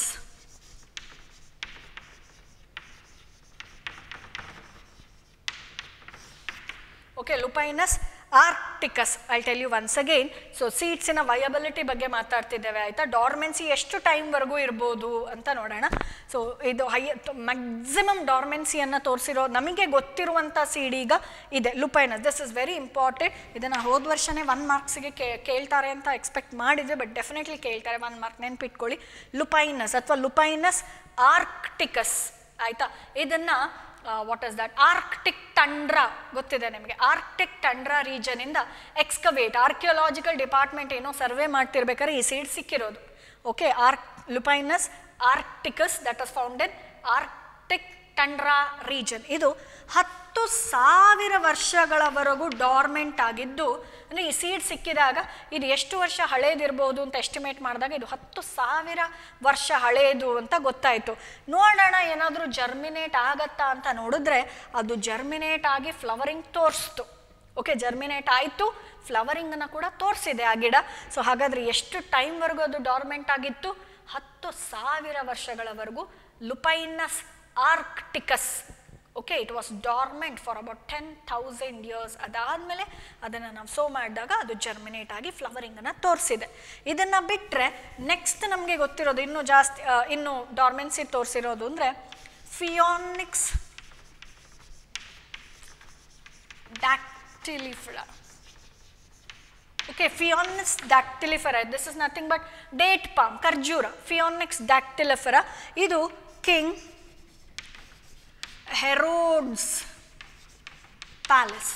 Okay, Lupinus arcticus. I tell you once again. So ಸೀಡ್ಸಿನ ವಯಬಿಲಿಟಿ ಬಗ್ಗೆ ಮಾತಾಡ್ತಿದ್ದೇವೆ ಆಯಿತಾ. ಡಾರ್ಮೆನ್ಸಿ ಎಷ್ಟು ಟೈಮ್ವರೆಗೂ ಇರ್ಬೋದು ಅಂತ ನೋಡೋಣ. ಸೊ ಇದು ಹೈ ಮ್ಯಾಕ್ಸಿಮಮ್ ಡಾರ್ಮೆನ್ಸಿಯನ್ನು ತೋರಿಸಿರೋ ನಮಗೆ ಗೊತ್ತಿರುವಂಥ ಸೀಡ್ ಈಗ ಇದೆ Lupinus. This is very important. ಇದನ್ನು ಹೋದ ವರ್ಷನೇ ಒನ್ ಮಾರ್ಕ್ಸಿಗೆ ಕೇಳ್ತಾರೆ ಅಂತ ಎಕ್ಸ್ಪೆಕ್ಟ್ ಮಾಡಿದ್ವಿ, ಬಟ್ ಡೆಫಿನೆಟ್ಲಿ ಕೇಳ್ತಾರೆ. ಒನ್ ಮಾರ್ಕ್ ನೆನ್ಪಿಟ್ಕೊಳ್ಳಿ. ಲುಪೈನಸ್ ಅಥವಾ ಲುಪೈನಸ್ ಆರ್ಕ್ಟಿಕಸ್ ಆಯಿತಾ. ಇದನ್ನು what is that Arctic tundra ಗೊತ್ತಿದೆ ನಿಮಗೆ. ಆರ್ಕ್ಟಿಕ್ ಟಂಡ್ರಾ ರೀಜನಿಂದ ಎಕ್ಸ್ಕವೇಟ್ ಆರ್ಕಿಯೋಲಾಜಿಕಲ್ ಡಿಪಾರ್ಟ್ಮೆಂಟ್ ಏನೋ ಸರ್ವೆ ಮಾಡ್ತಿರ್ಬೇಕಾದ್ರೆ ಈ ಸೀಡ್ ಸಿಕ್ಕಿರೋದು. Okay, arc Lupinus arcticus that is found in Arctic tundra region. ಇದು ಹತ್ತು ಸಾವಿರ ವರ್ಷಗಳವರೆಗೂ ಡಾರ್ಮೆಂಟ್ ಆಗಿದ್ದು, ಅಂದರೆ ಈ ಸೀಡ್ ಸಿಕ್ಕಿದಾಗ ಇದು ಎಷ್ಟು ವರ್ಷ ಹಳೇದಿರ್ಬೋದು ಅಂತ ಎಸ್ಟಿಮೇಟ್ ಮಾಡಿದಾಗ ಇದು ಹತ್ತು ಸಾವಿರ ವರ್ಷ ಹಳೇದು ಅಂತ ಗೊತ್ತಾಯಿತು. ನೋಡೋಣ ಏನಾದರೂ ಜರ್ಮಿನೇಟ್ ಆಗತ್ತಾ ಅಂತ ನೋಡಿದ್ರೆ ಅದು ಜರ್ಮಿನೇಟ್ ಆಗಿ ಫ್ಲವರಿಂಗ್ ತೋರಿಸ್ತು. ಓಕೆ, ಜರ್ಮಿನೇಟ್ ಆಯಿತು, ಫ್ಲವರಿಂಗನ್ನು ಕೂಡ ತೋರಿಸಿದೆ ಆ ಗಿಡ. ಸೊ ಹಾಗಾದರೆ ಎಷ್ಟು ಟೈಮ್ವರೆಗೂ ಅದು ಡಾರ್ಮೆಂಟ್ ಆಗಿತ್ತು? ಹತ್ತು ಸಾವಿರ ವರ್ಷಗಳವರೆಗೂ Lupinus arcticus. Okay, it was dormant for about ten thousand years. ಅದಾದಮೇಲೆ ಅದನ್ನು ನಾವು ಸೋ ಮಾಡಿದಾಗ ಅದು ಜರ್ಮಿನೇಟ್ ಆಗಿ ಫ್ಲವರಿಂಗನ್ನು ತೋರಿಸಿದೆ. ಇದನ್ನು ಬಿಟ್ಟರೆ ನೆಕ್ಸ್ಟ್ ನಮಗೆ ಗೊತ್ತಿರೋದು ಇನ್ನೂ ಜಾಸ್ತಿ ಇನ್ನು ಡಾರ್ಮೆನ್ಸಿ ತೋರಿಸಿರೋದು ಅಂದರೆ Phoenix dactylifera. Okay, Phaeonix dactylifera. This is nothing but date palm, ಖರ್ಜೂರ. Phaeonix dactylifera. ಇದು King Herod's palace.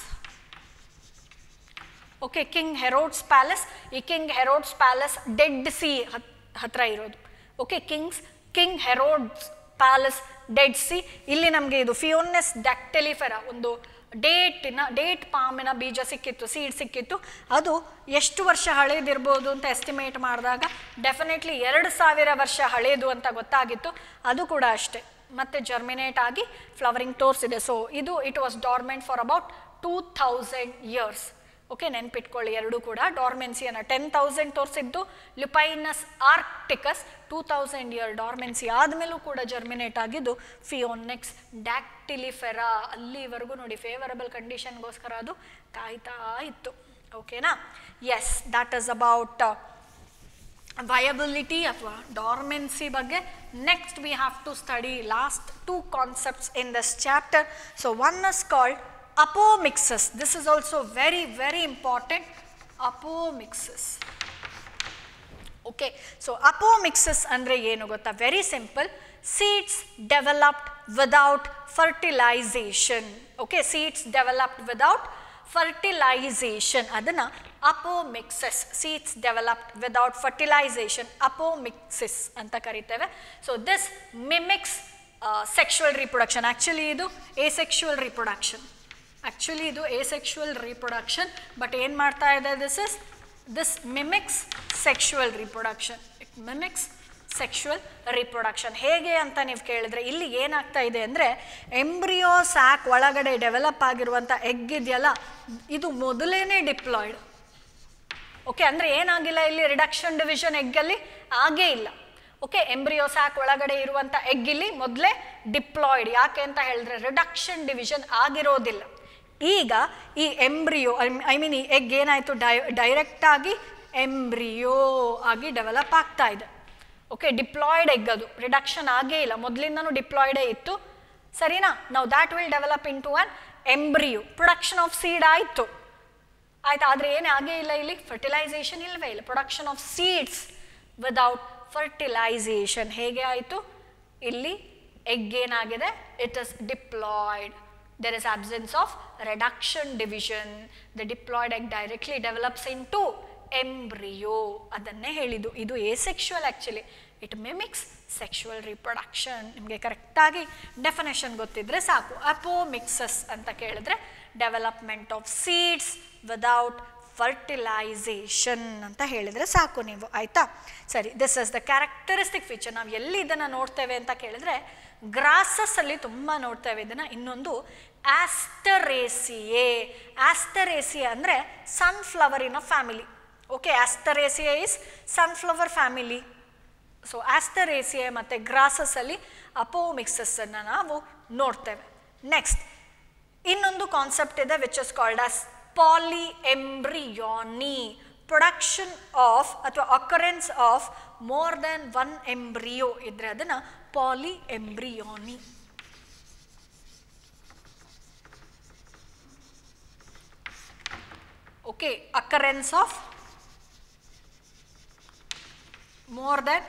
Okay, King Herod's palace. ಈ King Herod's palace Dead Sea ಹತ್ರ ಇರೋದು. Okay, kings King Herod's palace Dead Sea. ಇಲ್ಲಿ ನಮಗೆ ಇದು Phoenix ಡ್ಯಾಕ್ಟಿಲಿಫೆರಾ ಒಂದು ಡೇಟಿನ date ಪಾಮಿನ ಬೀಜ ಸಿಕ್ಕಿತ್ತು, ಸೀಡ್ ಸಿಕ್ಕಿತ್ತು. ಅದು ಎಷ್ಟು ವರ್ಷ ಹಳೇದಿರ್ಬೋದು ಅಂತ ಎಸ್ಟಿಮೇಟ್ ಮಾಡಿದಾಗ ಡೆಫಿನೆಟ್ಲಿ ಎರಡು ಸಾವಿರ ವರ್ಷ ಹಳೇದು ಅಂತ ಗೊತ್ತಾಗಿತ್ತು. ಅದು ಕೂಡ ಅಷ್ಟೇ ಮತ್ತೆ ಜರ್ಮಿನೇಟ್ ಆಗಿ ಫ್ಲವರಿಂಗ್ ತೋರಿಸಿದೆ. ಸೊ ಇದು it was dormant for about two thousand years. Okay, ನೆನ್ಪಿಟ್ಕೊಳ್ಳಿ ಎರಡು ಕೂಡ. ಡಾರ್ಮೆನ್ಸಿಯನ್ನು ಟೆನ್ ತೌಸಂಡ್ ತೋರಿಸಿದ್ದು Lupinus arcticus, two thousand year dormancy ಆದಮೇಲೂ ಕೂಡ ಜರ್ಮಿನೇಟ್ ಆಗಿದ್ದು ಫಿಯೋನಿಕ್ಸ್ ಡ್ಯಾಕ್ಟಿಲಿಫೆರಾ. ಅಲ್ಲಿವರೆಗೂ ನೋಡಿ ಫೇವರಬಲ್ ಕಂಡೀಷನ್ಗೋಸ್ಕರ ಅದು ಕಾಯ್ತಾ ಇತ್ತು. ಓಕೆನಾ. Yes, that is about viability ಅಥವಾ dormancy ಬಗ್ಗೆ. Next we have to study last two concepts in this chapter. So one is called apomixis. This is also very very important. Apomixis. Okay, so apomixis andre ಏನು ಗೊತ್ತಾ? Very simple. Seeds developed without fertilization. Okay, seeds developed without fertilization, adana apomixis. Seeds developed without fertilization, apomixis anta kariteve. So this mimics uh, sexual reproduction. Actually idu asexual reproduction. Actually idu asexual reproduction, but ಏನು ಮಾಡ್ತಾ ಇದೆ? This is this mimics sexual reproduction. It mimics sexual reproduction. ಹೇಗೆ ಅಂತ ನೀವು ಕೇಳಿದ್ರೆ ಇಲ್ಲಿ ಏನಾಗ್ತಾ ಇದೆ ಅಂದರೆ, ಎಂಬ್ರಿಯೋ ಸ್ಯಾಕ್ ಒಳಗಡೆ ಡೆವಲಪ್ ಆಗಿರುವಂಥ ಎಗ್ ಇದೆಯಲ್ಲ, ಇದು ಮೊದಲೇನೆ ಡಿಪ್ಲಾಯ್ಡ್. ಓಕೆ, ಅಂದರೆ ಏನಾಗಿಲ್ಲ ಇಲ್ಲಿ, ರಿಡಕ್ಷನ್ ಡಿವಿಷನ್ ಎಗ್ಗಲ್ಲಿ ಆಗೇ ಇಲ್ಲ. ಓಕೆ, ಎಂಬ್ರಿಯೋ ಸ್ಯಾಕ್ ಒಳಗಡೆ ಇರುವಂಥ ಎಗ್ ಇಲ್ಲಿ ಮೊದಲೇ ಡಿಪ್ಲಾಯ್ಡ್. ಯಾಕೆ ಅಂತ ಹೇಳಿದ್ರೆ ರಿಡಕ್ಷನ್ ಡಿವಿಷನ್ ಆಗಿರೋದಿಲ್ಲ. ಈಗ ಈ ಎಂಬ್ರಿಯೋ ಐ ಮೀನ್ ಈ ಎಗ್ ಏನಾಯಿತು, ಡೈ ಡೈರೆಕ್ಟಾಗಿ ಎಂಬ್ರಿಯೋ ಆಗಿ ಡೆವಲಪ್ ಆಗ್ತಾ ಇದೆ. ಓಕೆ, ಡಿಪ್ಲಾಯ್ಡ್ ಎಗ್, ಅದು ರಿಡಕ್ಷನ್ ಆಗೇ ಇಲ್ಲ, ಮೊದಲಿಂದನೂ ಡಿಪ್ಲಾಯ್ಡೇ ಇತ್ತು. ಸರಿನಾ? ನಾವು that will develop in to an embryo. Production of seed ಆಯಿತು, ಆಯ್ತು. ಆದರೆ ಏನೇ ಆಗೇ ಇಲ್ಲ ಇಲ್ಲಿ, ಫರ್ಟಿಲೈಸೇಷನ್ ಇಲ್ಲವೇ ಇಲ್ಲ. Production of seeds without fertilisation ಹೇಗೆ ಆಯಿತು? ಇಲ್ಲಿ ಎಗ್ ಏನಾಗಿದೆ, it is diploid. There is absence of reduction division. The diploid egg directly develops into embryo. ಅದನ್ನೇ ಹೇಳಿದ್ದು. ಇದು asexual actually. It mimics sexual reproduction. ನಿಮಗೆ ಕರೆಕ್ಟಾಗಿ ಡೆಫಿನೇಷನ್ ಗೊತ್ತಿದ್ರೆ ಸಾಕು. apomixis ಅಂತ ಕೇಳಿದ್ರೆ development of seeds without fertilisation ಅಂತ ಹೇಳಿದರೆ ಸಾಕು ನೀವು, ಆಯಿತಾ? ಸರಿ, this is the characteristic feature. ನಾವು ಎಲ್ಲಿ ಇದನ್ನು ನೋಡ್ತೇವೆ ಅಂತ ಕೇಳಿದ್ರೆ, ಗ್ರಾಸಸ್ ಅಲ್ಲಿ ತುಂಬ ನೋಡ್ತೇವೆ ಇದನ್ನು. ಇನ್ನೊಂದು ಆಸ್ಟರೇಸಿಯೆ. ಆಸ್ಟರೇಸಿಯೆ ಅಂದರೆ ಸನ್ಫ್ಲವರಿನ family. Okay, Asteraceae is sunflower family. So Asteraceae ಮತ್ತು ಗ್ರಾಸಸ್ ಅಲ್ಲಿ ಅಪೋಮಿಕ್ಸಸ್ ಅನ್ನು ನಾವು ನೋಡ್ತೇವೆ. ನೆಕ್ಸ್ಟ್ ಇನ್ನೊಂದು ಕಾನ್ಸೆಪ್ಟ್ ಇದೆ, which is called as polyembryony. Production of ಅಥವಾ occurrence of more than one embryo ಇದ್ರೆ ಅದನ್ನು polyembryony. Okay, occurrence of more than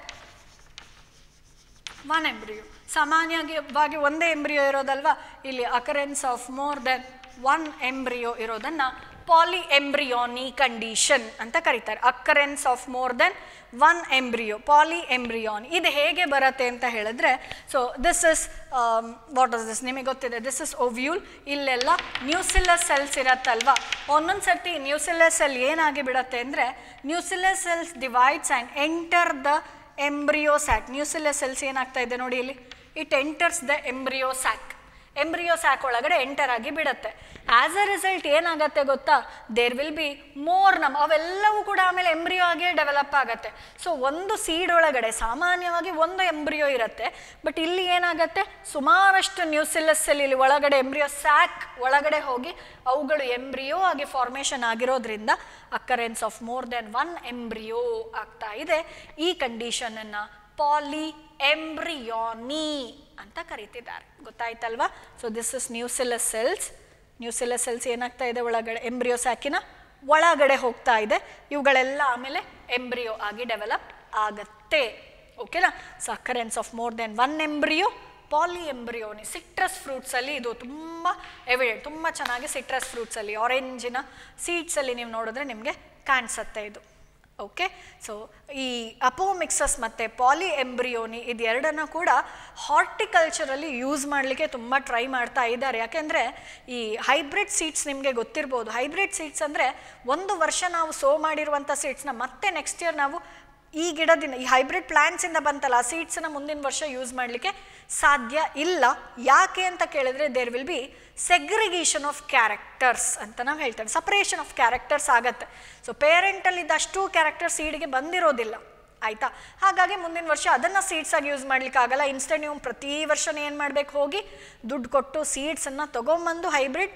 one embryo. ಸಾಮಾನ್ಯವಾಗಿ ಒಂದೇ ಎಂಬ್ರಿಯೋ ಇರೋದಲ್ವಾ, ಇಲ್ಲಿ occurrence of more than one embryo ಇರೋದನ್ನು ಪಾಲಿಎಂಬ್ರಿಯಾನಿ ಕಂಡೀಷನ್ ಅಂತ ಕರೀತಾರೆ. Occurrence of more than one embryo, polyembryony. ಇದು ಹೇಗೆ ಬರುತ್ತೆ ಅಂತ ಹೇಳಿದ್ರೆ, so this is what is this, ನಿಮಗೆ ಗೊತ್ತಿದೆ, ದಿಸ್ ಇಸ್ ಓವ್ಯೂಲ್. ಇಲ್ಲೆಲ್ಲ ನ್ಯೂಸಿಲಸ್ ಸೆಲ್ಸ್ ಇರತ್ತಲ್ವಾ. ಒಂದೊಂದು ಸರ್ತಿ ನ್ಯೂಸಿಲಸ್ ಸೆಲ್ ಏನಾಗಿ ಬಿಡುತ್ತೆ ಅಂದರೆ, nucellus cells divides and enter the embryo sac. Nucellus cells ಏನಾಗ್ತಾ ಇದೆ ನೋಡಿ ಇಲ್ಲಿ, it enters the embryo sac. Embryo sac ಒಳಗಡೆ ಎಂಟರ್ ಆಗಿ ಬಿಡುತ್ತೆ. ಆಸ್ ಅ ರಿಸಲ್ಟ್ ಏನಾಗುತ್ತೆ ಗೊತ್ತಾ, ದೇರ್ ವಿಲ್ ಬಿ ಮೋರ್ ನಮ್ ಅವೆಲ್ಲವೂ ಕೂಡ ಆಮೇಲೆ ಎಂಬ್ರಿಯೋ ಆಗೇ ಡೆವಲಪ್ ಆಗುತ್ತೆ. ಸೊ ಒಂದು ಸೀಡ್ ಒಳಗಡೆ ಸಾಮಾನ್ಯವಾಗಿ ಒಂದು ಎಂಬ್ರಿಯೋ ಇರುತ್ತೆ, ಬಟ್ ಇಲ್ಲಿ ಏನಾಗುತ್ತೆ, ಸುಮಾರಷ್ಟು ನ್ಯೂಸಿಲಸ್ ಸೆಲ್ ಇಲ್ಲಿ ಒಳಗಡೆ ಎಂಬ್ರಿಯೋ ಸ್ಯಾಕ್ ಒಳಗಡೆ ಹೋಗಿ ಅವುಗಳು ಎಂಬ್ರಿಯೋ ಆಗಿ ಫಾರ್ಮೇಷನ್ ಆಗಿರೋದ್ರಿಂದ occurrence of more than one embryo ಆಗ್ತಾ ಇದೆ. ಈ ಕಂಡೀಷನನ್ನು ಪಾಲಿ ಎಂಬ್ರಿಯಾನಿ ಅಂತ ಕರೀತಿದ್ದಾರೆ. ಗೊತ್ತಾಯ್ತಲ್ವಾ? So this is nucellus cells. Nucellus cells ಏನಾಗ್ತಾ ಇದೆ, ಒಳಗಡೆ ಎಂಬ್ರಿಯೋ ಸ್ಯಾಕಿನ ಒಳಗಡೆ ಹೋಗ್ತಾ ಇದೆ. ಇವುಗಳೆಲ್ಲ ಆಮೇಲೆ ಎಂಬ್ರಿಯೋ ಆಗಿ ಡೆವಲಪ್ ಆಗತ್ತೆ. ಓಕೆನಾ? So occurrence of more than one embryo, polyembryony. Citrus ಫ್ರೂಟ್ಸಲ್ಲಿ ಇದು ತುಂಬ ಎವಿಡೆಂಟ್, ತುಂಬ ಚೆನ್ನಾಗಿ ಸಿಟ್ರಸ್ ಫ್ರೂಟ್ಸಲ್ಲಿ ಆರೆಂಜಿನ ಸೀಡ್ಸಲ್ಲಿ ನೀವು ನೋಡಿದ್ರೆ ನಿಮಗೆ ಕಾಣಿಸುತ್ತೆ ಇದು. ಓಕೆ, ಸೊ ಈ ಅಪೋಮಿಕ್ಸಸ್ ಮತ್ತು ಪಾಲಿ ಎಂಬ್ರಿಯೋನಿ ಇದೆರಡನ್ನು ಕೂಡ ಹಾರ್ಟಿಕಲ್ಚರಲ್ಲಿ ಯೂಸ್ ಮಾಡಲಿಕ್ಕೆ ತುಂಬ ಟ್ರೈ ಮಾಡ್ತಾ ಇದ್ದಾರೆ. ಯಾಕೆಂದರೆ ಈ ಹೈಬ್ರಿಡ್ ಸೀಡ್ಸ್ ನಿಮಗೆ ಗೊತ್ತಿರ್ಬೋದು. ಹೈಬ್ರಿಡ್ ಸೀಡ್ಸ್ ಅಂದರೆ ಒಂದು ವರ್ಷ ನಾವು ಸೋ ಮಾಡಿರುವಂಥ ಸೀಡ್ಸ್ನ ಮತ್ತೆ ನೆಕ್ಸ್ಟ್ ಇಯರ್ ನಾವು ಈ ಗಿಡದಿಂದ, ಈ ಹೈಬ್ರಿಡ್ ಪ್ಲಾಂಟ್ಸಿಂದ ಬಂತಲ್ಲ ಆ ಸೀಡ್ಸನ್ನು ಮುಂದಿನ ವರ್ಷ ಯೂಸ್ ಮಾಡಲಿಕ್ಕೆ ಸಾಧ್ಯ ಇಲ್ಲ. ಯಾಕೆ ಅಂತ ಕೇಳಿದ್ರೆ, there will be segregation of characters ಅಂತ ನಾವು ಹೇಳ್ತೇವೆ. ಸಪ್ರೇಷನ್ ಆಫ್ ಕ್ಯಾರೆಕ್ಟರ್ಸ್ ಆಗತ್ತೆ. ಸೊ ಪೇರೆಂಟಲ್ಲಿದ್ದಷ್ಟು ಕ್ಯಾರೆಕ್ಟರ್ ಸೀಡ್ಗೆ ಬಂದಿರೋದಿಲ್ಲ, ಆಯಿತಾ? ಹಾಗಾಗಿ ಮುಂದಿನ ವರ್ಷ ಅದನ್ನು ಸೀಡ್ಸಾಗಿ ಯೂಸ್ ಮಾಡಲಿಕ್ಕೆ ಆಗಲ್ಲ. ಇನ್ಸ್ಟೆಂಟ್ ನೀವು ಪ್ರತಿ ವರ್ಷನೇ ಏನು ಮಾಡಬೇಕು, ಹೋಗಿ ದುಡ್ಡು ಕೊಟ್ಟು ಸೀಡ್ಸನ್ನು ತೊಗೊಂಬಂದು ಹೈಬ್ರಿಡ್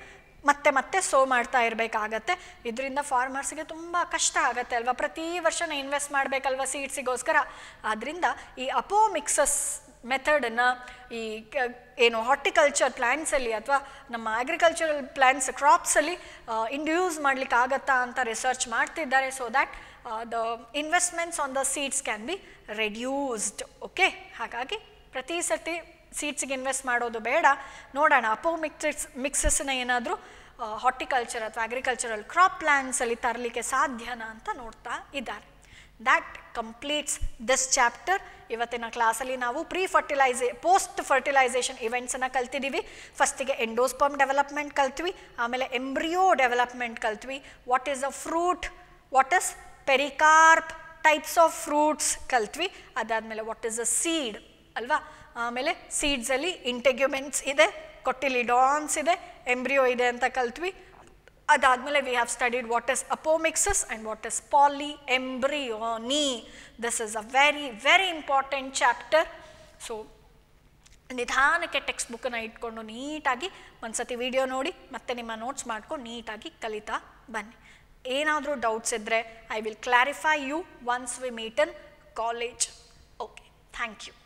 ಮತ್ತೆ ಮತ್ತೆ ಸೋ ಮಾಡ್ತಾ ಇರಬೇಕಾಗತ್ತೆ. ಇದರಿಂದ ಫಾರ್ಮರ್ಸ್ಗೆ ತುಂಬ ಕಷ್ಟ ಆಗುತ್ತೆ ಅಲ್ವಾ, ಪ್ರತಿ ವರ್ಷನ ಇನ್ವೆಸ್ಟ್ ಮಾಡಬೇಕಲ್ವ ಸೀಡ್ಸಿಗೋಸ್ಕರ. ಆದ್ದರಿಂದ ಈ ಅಪೋಮಿಕ್ಸಸ್ ಮೆಥಡನ್ನು ಈ ಏನು ಹಾರ್ಟಿಕಲ್ಚರ್ ಪ್ಲ್ಯಾಂಟ್ಸಲ್ಲಿ ಅಥವಾ ನಮ್ಮ ಅಗ್ರಿಕಲ್ಚರಲ್ ಪ್ಲ್ಯಾಂಟ್ಸ್ ಕ್ರಾಪ್ಸಲ್ಲಿ ಇಂಡ್ಯೂಸ್ ಮಾಡಲಿಕ್ಕೆ ಆಗತ್ತಾ ಅಂತ ರಿಸರ್ಚ್ ಮಾಡ್ತಿದ್ದಾರೆ. So that the investments on the seeds can be reduced. Okay, ಹಾಗಾಗಿ ಪ್ರತಿ ಸರ್ತಿ ಸೀಡ್ಸಿಗೆ ಇನ್ವೆಸ್ಟ್ ಮಾಡೋದು ಬೇಡ. ನೋಡೋಣ ಅಪೋ ಮಿಕ್ಸಸ್ ಮಿಕ್ಸಸ್ನ ಏನಾದರೂ ಹಾರ್ಟಿಕಲ್ಚರ್ ಅಥವಾ ಅಗ್ರಿಕಲ್ಚರಲ್ ಕ್ರಾಪ್ ಪ್ಲ್ಯಾಂಟ್ಸಲ್ಲಿ ತರಲಿಕ್ಕೆ ಸಾಧ್ಯನಾ ಅಂತ ನೋಡ್ತಾ ಇದ್ದಾರೆ. That completes this chapter. ಇವತ್ತಿನ ಕ್ಲಾಸಲ್ಲಿ ನಾವು ಪ್ರೀ ಫರ್ಟಿಲೈಸೇ ಪೋಸ್ಟ್ ಫರ್ಟಿಲೈಸೇಷನ್ ಇವೆಂಟ್ಸನ್ನು ಕಲ್ತಿದ್ದೀವಿ. ಫಸ್ಟಿಗೆ ಎಂಡೋಸ್ಪರ್ಮ್ ಡೆವಲಪ್ಮೆಂಟ್ ಕಲ್ತ್ವಿ, ಆಮೇಲೆ ಎಂಬ್ರಿಯೋ ಡೆವಲಪ್ಮೆಂಟ್ ಕಲ್ತ್ವಿ, what is a fruit, what is pericarp, types of fruits ಕಲ್ತ್ವಿ. ಅದಾದಮೇಲೆ ವಾಟ್ ಈಸ್ ಅ ಸೀಡ್ ಅಲ್ವಾ. ಆಮೇಲೆ ಸೀಡ್ಸಲ್ಲಿ ಇಂಟೆಗ್ಯುಮೆಂಟ್ಸ್ ಇದೆ, ಕೊಟಿಲಿಡಾನ್ಸ್ ಇದೆ, ಎಂಬ್ರಿಯೋ ಇದೆ ಅಂತ ಕಲ್ತ್ವಿ. ಅದಾದಮೇಲೆ we have studied what is apomixis and what is polyembryony. This is a very very important chapter. So ನಿಧಾನಕ್ಕೆ ಟೆಕ್ಸ್ಟ್ ಬುಕ್ಕನ್ನು ಇಟ್ಕೊಂಡು ನೀಟಾಗಿ ಒಂದ್ಸತಿ ವಿಡಿಯೋ ನೋಡಿ ಮತ್ತೆ ನಿಮ್ಮ ನೋಟ್ಸ್ ಮಾಡ್ಕೊಂಡು ನೀಟಾಗಿ ಕಲಿತಾ ಬನ್ನಿ. ಏನಾದರೂ ಡೌಟ್ಸ್ ಇದ್ದರೆ I will clarify you once we meet in college. Okay, thank you.